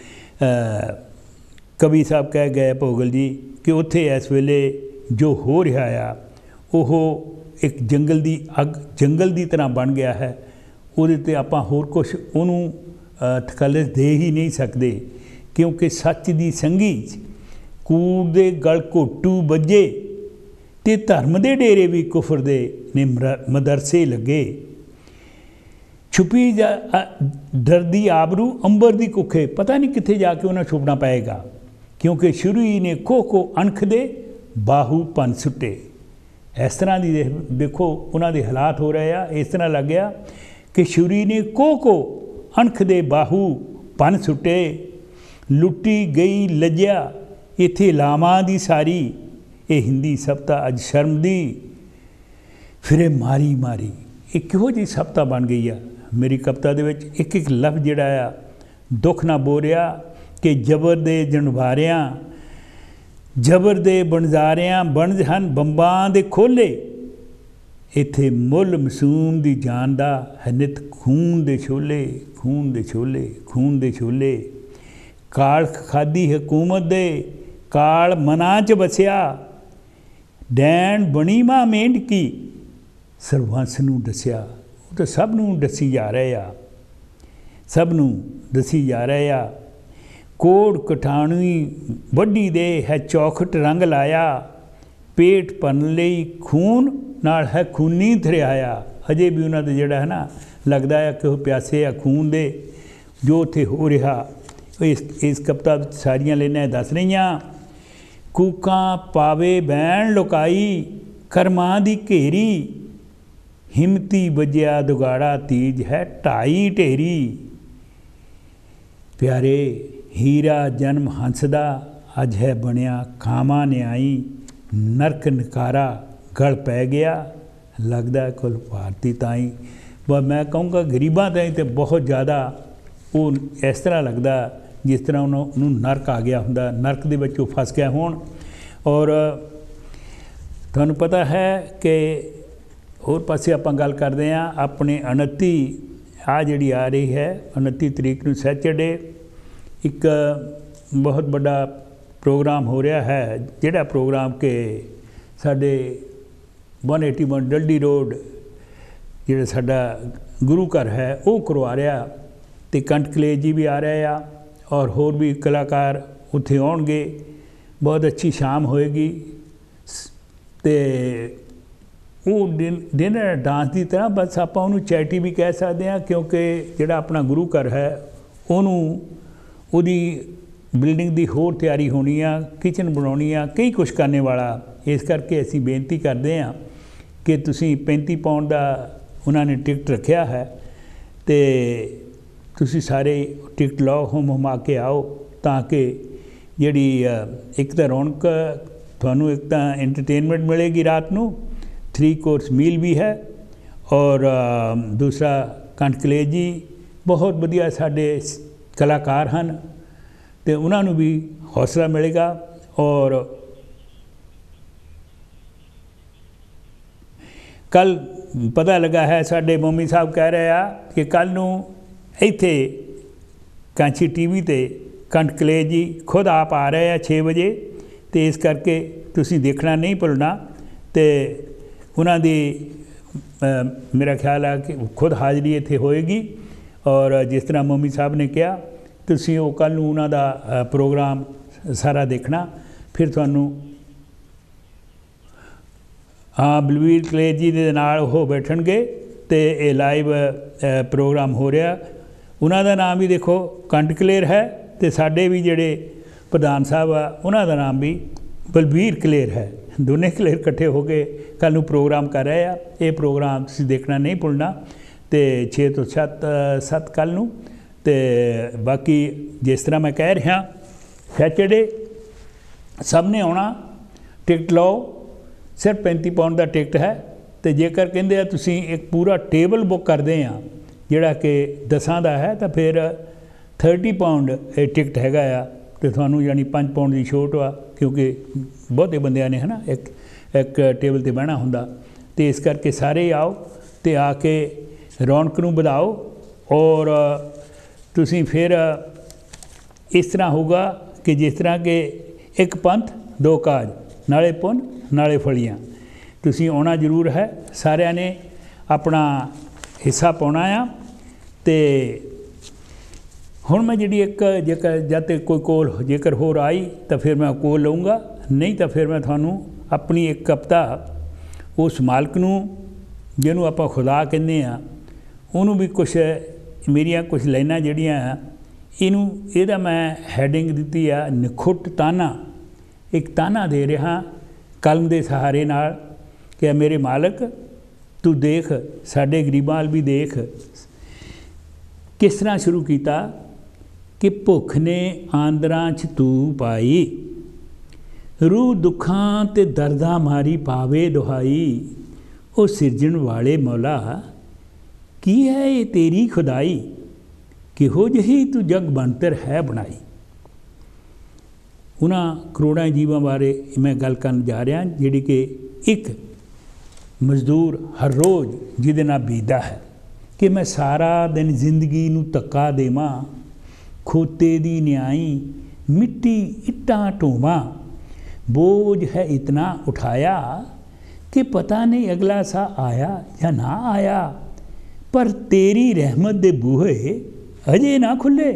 कवि साहब कह गए भोगल जी कि उत्थे इस वेले जो हो रहा आ वो एक जंगल दी अग जंगल दी तरह बन गया है। ਉਹਦੇ 'ਤੇ ਆਪਾਂ ਹੋਰ ਕੁਛ ਉਹਨੂੰ ਠਕਲਸ ਦੇ ਹੀ ਨਹੀਂ ਸਕਦੇ, ਕਿਉਂਕਿ ਸੱਚ ਦੀ ਸੰਗੀ 'ਚ ਕੂੜ ਦੇ ਗਲ ਘੋਟੂ ਵੱਜੇ ਅਤੇ ਧਰਮ ਦੇ ਡੇਰੇ ਵੀ ਕੁਫਰ ਦੇ ਨੇ ਮਦਰਸੇ ਲੱਗੇ। ਛੁਪੀ ਜਾ ਡਰਦੀ ਆਬਰੂ ਅੰਬਰ ਦੀ ਕੁੱਖੇ, ਪਤਾ ਨਹੀਂ ਕਿੱਥੇ ਜਾ ਕੇ ਉਹਨਾਂ ਛੁਪਣਾ ਪਏਗਾ, ਕਿਉਂਕਿ ਸ਼ੁਰੂ ਹੀ ਨੇ ਖੋ ਅਣਖ ਦੇ ਬਾਹੂ ਭੰਨ ਸੁੱਟੇ। इस तरह की देखो उन्होंने हालात हो रहे हैं। इस तरह लग गया कि छुरी ने को अणख दे बाहू भन सुटे, लुटी गई लज्जा इत्थे लावां दी सारी। ये हिंदी सप्ता अज शर्म दी फिरे मारी मारी। ये किहो जी सप्ता बन गई है। मेरी कविता दे विच एक एक लफ्ज़ जिहड़ा आ दुख ना बोरिया कि जबर दे जनवारियां जबर दे बनजारियां बनज हन बंबां दे खोले। इत्थे मुल मसूम दी जान दा है नित खून दे छोले, खून दे छोले, खून दे छोले। काल खादी हुकूमत दे काल मना च बसिया, डैन बनी मां मेंढकी सरबंस नूं दसिया। वो तो सब नूं दसी जा रहे आ, सब नूं दसी जा रहे आ। कोड़ कठाणी वड्डी दे है चौखट रंग लाया, पेट भरन लई खून नाल है खूनी थरियाया। अजे भी उन्होंने जोड़ा है ना लगता है कि वो प्यासे आ खून दे जो उत्थे हो रहा। इस कविता सारिया लाइनां दस रही। कूकां पावे बैण लुकाई करमां दी घेरी, हिमती बजिया दुगाड़ा तीज है ढाई ढेरी। प्यारे हीरा जन्म हंस दा अज है बनिया खामा न्याई, नरक नकारा गल पै गया लगदा कुल भारती ताई। व मैं कहूँगा गरीबां ताई तो बहुत ज़्यादा वो इस तरह लगता जिस तरह उन्होंने नरक आ गया हुंदा, नरक दे विच फस गया होण। और तुहानूं पता है कि होर पासे आपां गल करदे हां अपने 29 आ जिहड़ी आ रही है 29 तरीक नूं सैचरडे एक बहुत बड़ा प्रोग्राम हो रहा है, जिहड़ा प्रोग्राम के साडे 181 डलडी रोड जिहड़ा साडा गुरु घर है वो करवा रहा। तो कंठ कलेज जी भी आ रहे आ और होर भी कलाकार उत्थे आउणगे। बहुत अच्छी शाम होएगी। तो वो डिनर डांस की तरह बस आपां उहनूं चैरिटी भी कह सकते हैं, क्योंकि जिहड़ा अपना गुरु घर है उहनूं ਉਹਦੀ बिल्डिंग की होर तैयारी होनी आ, किचन बनानी आ, कई कुछ करने वाला। इस करके असी बेनती करते हैं कि तुसी 35 पाउंड का उन्होंने टिकट रखा है, तो तुसी सारे टिकट लो हुम हुमा के आओ, ताकि जिहड़ी एक तो रौनक थानू एक तो एंटरटेनमेंट मिलेगी रात नू, 3 कोर्स मील भी है, और दूसरा कंठ कलेज जी बहुत वधिया साडे कलाकार हैं, तो उन्होंने भी हौसला मिलेगा। और कल पता लगा है साडे मम्मी साहब कह रहे हैं कि कल नूं इत्थे कांची टीवी ते कंठ कलेज जी खुद आप आ रहे हैं 6 बजे, तो इस करके तुसी देखना नहीं भुलना। तो उन्होंने मेरा ख्याल है कि खुद हाज़री इत्थे होएगी। और जिस तरह मम्मी साहब ने कहा तुसी वो कल नूं उन्हां दा प्रोग्राम सारा देखना, फिर तुहानूं हाँ बलवीर कलेर जी के नाल वो बैठणगे तो ये लाइव प्रोग्राम हो रहा। उन्हों का नाम भी देखो कंठ कलेर है तो साढ़े भी जोड़े प्रधान साहब आ उन्हों का नाम भी बलवीर कलेर है। दोनों कलेर इकट्ठे होकर कल प्रोग्राम कर रहे हैं। ये प्रोग्राम तुसीं देखना नहीं भुलना। तो 6 तो 7 कल नूं। तो बाकी जिस तरह मैं कह रहा सैटरडे सब ने आना, टिकट लो, सिर्फ 35 पाउंड का टिकट है। तो जेकर कहिंदे तुसीं एक पूरा टेबल बुक करते हैं जिहड़ा कि 10 का है तो फिर 30 पाउंड टिकट हैगा आ। तो थानू यानी 5 पाउंड की छूट आ, क्योंकि बहुते बंदियां ने है ना एक टेबल ते बहना हुंदा। तो इस करके सारे आओ तो आके रौनक नूं बढ़ाओ। और तुसीं फिर इस तरह होगा कि जिस तरह के एक पंथ 2 काज, नाले पुन नाले फलियां। तुसीं आना जरूर है, सारिਆਂ ने अपना हिस्सा पाउणा आ। तो हुण मैं जिहड़ी एक जेकर जद तक कोई कोल जेकर होर आई तो फिर मैं कोल लऊँगा, नहीं तो फिर मैं थानू अपनी एक कविता उस मालक नूं जिहनूं आपां खुदा कहने आ उहनूं भी कुछ मेरियां कुछ लाइनां जिहड़ियां इनू इहदा मैं हैडिंग दित्ती आ निखुट ताना। एक ताना दे रहा कलम के सहारे नाल कि मेरे मालक तू देख साडे गरीबां वाल भी देख। किस तरह शुरू किया कि भुख ने आंदरां च तू पाई, रूह दुखां ते दर्दां मारी पावे दुहाई। ओ सिरजण वाले मौला की है ये तेरी खुदाई, किहो जही तू जग बनतर है बनाई। उन्हां करोड़ां जीवां बारे मैं गल करन जा रहा जिहड़ी कि एक मजदूर हर रोज़ जिहदे नाल बीतदा है कि मैं सारा दिन जिंदगी नूं धक्का देवां, खोते दी न्याई मिट्टी इट्टां ढोवां। बोझ है इतना उठाया कि पता नहीं अगला सा आया या ना आया, पर तेरी रहमत दे बूहे अजे ना खुले।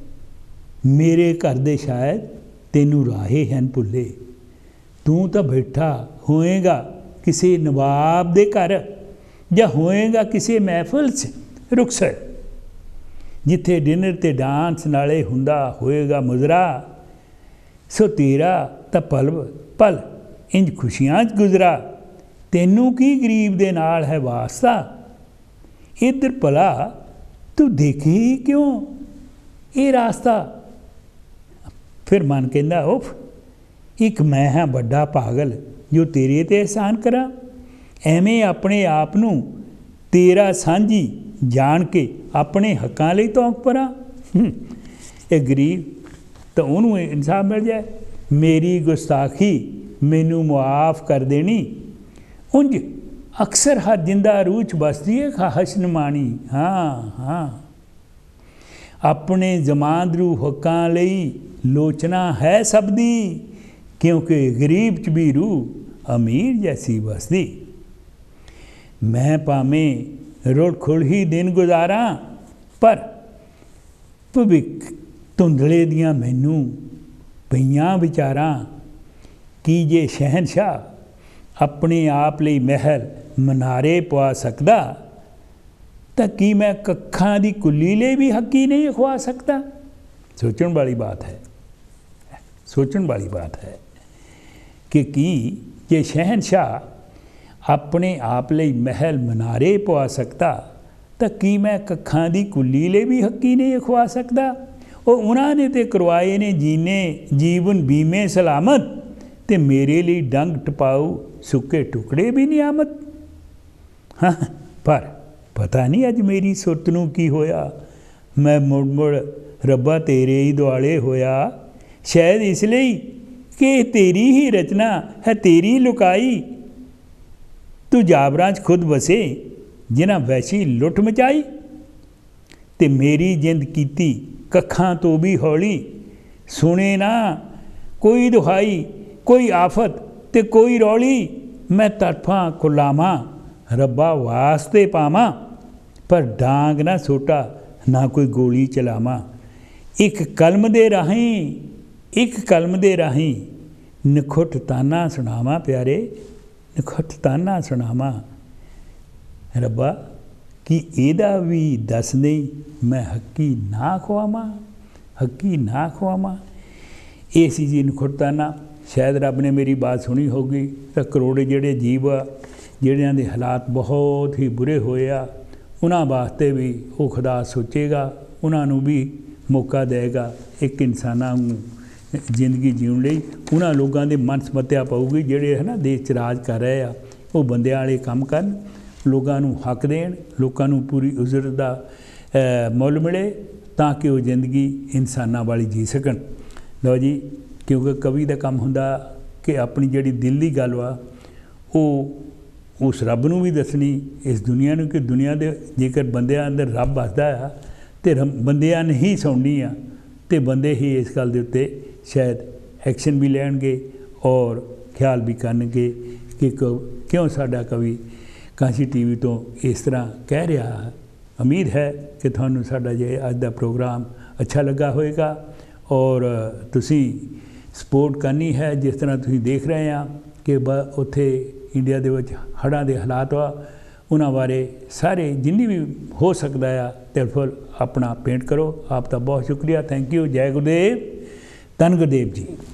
मेरे घर दे शायद तेनू राहे हैं भुले। तू तो बैठा होएगा किसी नवाब दे घर या होएगा किसी महफिल च रुखसर, जिथे डिनर ते डांस नाले हुंदा होएगा मुजरा। सो तेरा तो पल पल इंज खुशियां च गुजरा, तेनू की गरीब दे नाल है वास्ता। इधर भला तू देखे ही क्यों ये रास्ता। फिर मन कहता उफ एक मैं हाँ बड़ा पागल जो तेरे ते एहसान करा। एवें अपने आप नूं तेरा सांझी जान के अपने हकां लई तौक परा। ये गरीब तो उन्होंने इंसाफ मिल जाए। मेरी गुस्ताखी मैनू मुआफ़ कर देनी, उंज अक्सर हर जिंदा रूह च बसदी है खाहश नमानी। हाँ हाँ अपने जमांदरू हकां लई लोचना है सबदी, क्योंकि गरीब च भी रूह अमीर जैसी बसदी। मैं भावें रुड़ खुड़ ही दिन गुजारा, पर भविख धुंधले दियां मैनू पईयां विचारां। की जे शहनशाह अपने आप लई महल मनारे पवा सकदा, तो की मैं कक्खां दी कुल्ली ले भी हकी नहीं खुआ सकता। सोचण वाली बात है, सोचण वाली बात है कि जे शहनशाह अपने आप लई महल मनारे पवा सकता, तो की मैं कक्खां दी कुल्ली ले भी हकी नहीं खुआ सकता। और उन्होंने तो करवाए ने जीने जीवन बीमे सलामत, ते मेरे लिए डंग टपाऊ सुके टुकड़े भी नहीं आमद। हाँ पर पता नहीं अज मेरी सुरत नूं की होया, मैं मुड़ मुड़ रब्बा तेरे ही दुआले होया। शायद इसलिए कि तेरी ही रचना है तेरी लुकाई। तू जाबरां च खुद बसे जिन्हां वैसी लुट मचाई, ते मेरी जिंद कीती कखां तो भी हौली। सुने ना कोई दुहाई कोई आफत ते कोई रौली, मैं तड़फां कुलावां रब्बा वास्ते पावां, पर डांग ना सोटा ना कोई गोली चलावां। एक कलम दे राहीं निखुट ताना सुनावां प्यारे, ਨਖੁੱਟਤਾਨਾ ਸੁਣਾਵਾਂ ਰੱਬਾ कि ਇਹਦਾ भी दस नहीं मैं हक्की ना खुआवां हक्की ना खुआवां। ये सी जी नखुੱਟताना। शायद रब ने मेरी बात सुनी होगी तो करोड़े ਜਿਹੜੇ जीव आ ਜਿਹੜਿਆਂ ਦੇ ਹਾਲਾਤ बहुत ही बुरे ਹੋਏ ਆ ਉਹਨਾਂ ਵਾਸਤੇ ਵੀ ਉਹ खुदा सोचेगा ਉਹਨਾਂ ਨੂੰ भी मौका देगा एक इंसानां ਨੂੰ ਜ਼ਿੰਦਗੀ ਜਿਉਣ ਲਈ। ਉਹਨਾਂ ਲੋਕਾਂ ਦੇ ਮਨ ਸਮੱਤਿਆ ਪਊਗੀ ਜਿਹੜੇ ਹੈ ਨਾ ਦੇਸ਼ 'ਚ ਰਾਜ ਕਰ ਰਹੇ ਆ ਉਹ ਬੰਦਿਆਂ ਵਾਲੇ ਕੰਮ ਕਰਨ ਲੋਕਾਂ ਨੂੰ ਹੱਕ ਦੇਣ ਲੋਕਾਂ ਨੂੰ ਪੂਰੀ ਉਜਰਤ ਦਾ ਮੁੱਲ ਮਿਲੇ ਤਾਂ ਕਿ ਉਹ ਜ਼ਿੰਦਗੀ ਇਨਸਾਨਾਂ ਵਾਲੀ ਜੀ ਸਕਣ। ਲਓ ਜੀ ਕਿਉਂਕਿ ਕਵੀ ਦਾ ਕੰਮ ਹੁੰਦਾ ਕਿ ਆਪਣੀ ਜਿਹੜੀ ਦਿਲ ਦੀ ਗੱਲ ਵਾ ਉਹ ਉਸ ਰੱਬ ਨੂੰ ਵੀ ਦੱਸਣੀ ਇਸ ਦੁਨੀਆ ਨੂੰ ਕਿ ਦੁਨੀਆ ਦੇ ਜੇਕਰ ਬੰਦਿਆਂ ਅੰਦਰ ਰੱਬ ਵੱਸਦਾ ਆ ਤੇ ਬੰਦਿਆਂ ਨੇ ਹੀ ਸੁਣਨੀ ਆ ਤੇ ਬੰਦੇ ਹੀ ਇਸ ਗੱਲ ਦੇ ਉੱਤੇ ਸ਼ਾਇਦ ਐਕਸ਼ਨ ਵੀ ਲੈਣਗੇ ਔਰ ਖਿਆਲ ਵੀ ਕਰਨਗੇ ਕਿ ਕਿਉਂ ਸਾਡਾ ਕਵੀ ਕਾਂਸੀ TV ਤੋਂ ਇਸ ਤਰ੍ਹਾਂ ਕਹਿ ਰਿਹਾ ਹੈ। ਉਮੀਦ ਹੈ ਕਿ ਤੁਹਾਨੂੰ ਸਾਡਾ ਜੇ ਅੱਜ ਦਾ ਪ੍ਰੋਗਰਾਮ ਅੱਛਾ ਲੱਗਾ ਹੋਵੇਗਾ ਔਰ ਤੁਸੀਂ ਸਪੋਰਟ ਕਰਨੀ ਹੈ ਜਿਸ ਤਰ੍ਹਾਂ ਤੁਸੀਂ ਦੇਖ ਰਹੇ ਆ ਕਿ ਉੱਥੇ ਇੰਡੀਆ ਦੇ ਵਿੱਚ ਹੜ੍ਹਾਂ ਦੇ ਹਾਲਾਤ ਵਾ ਉਹਨਾਂ ਬਾਰੇ ਸਾਰੇ ਜਿੰਨੀ ਵੀ ਹੋ ਸਕਦਾ ਆ ਤੇਰਫਲ ਆਪਣਾ ਪੇਂਟ ਕਰੋ। ਆਪ ਦਾ ਬਹੁਤ ਸ਼ੁਕਰੀਆ। Thank you. ਜੈ ਗੁਰਦੇਵ ਧੰਨ ਗੁਰਦੇਵ ਜੀ।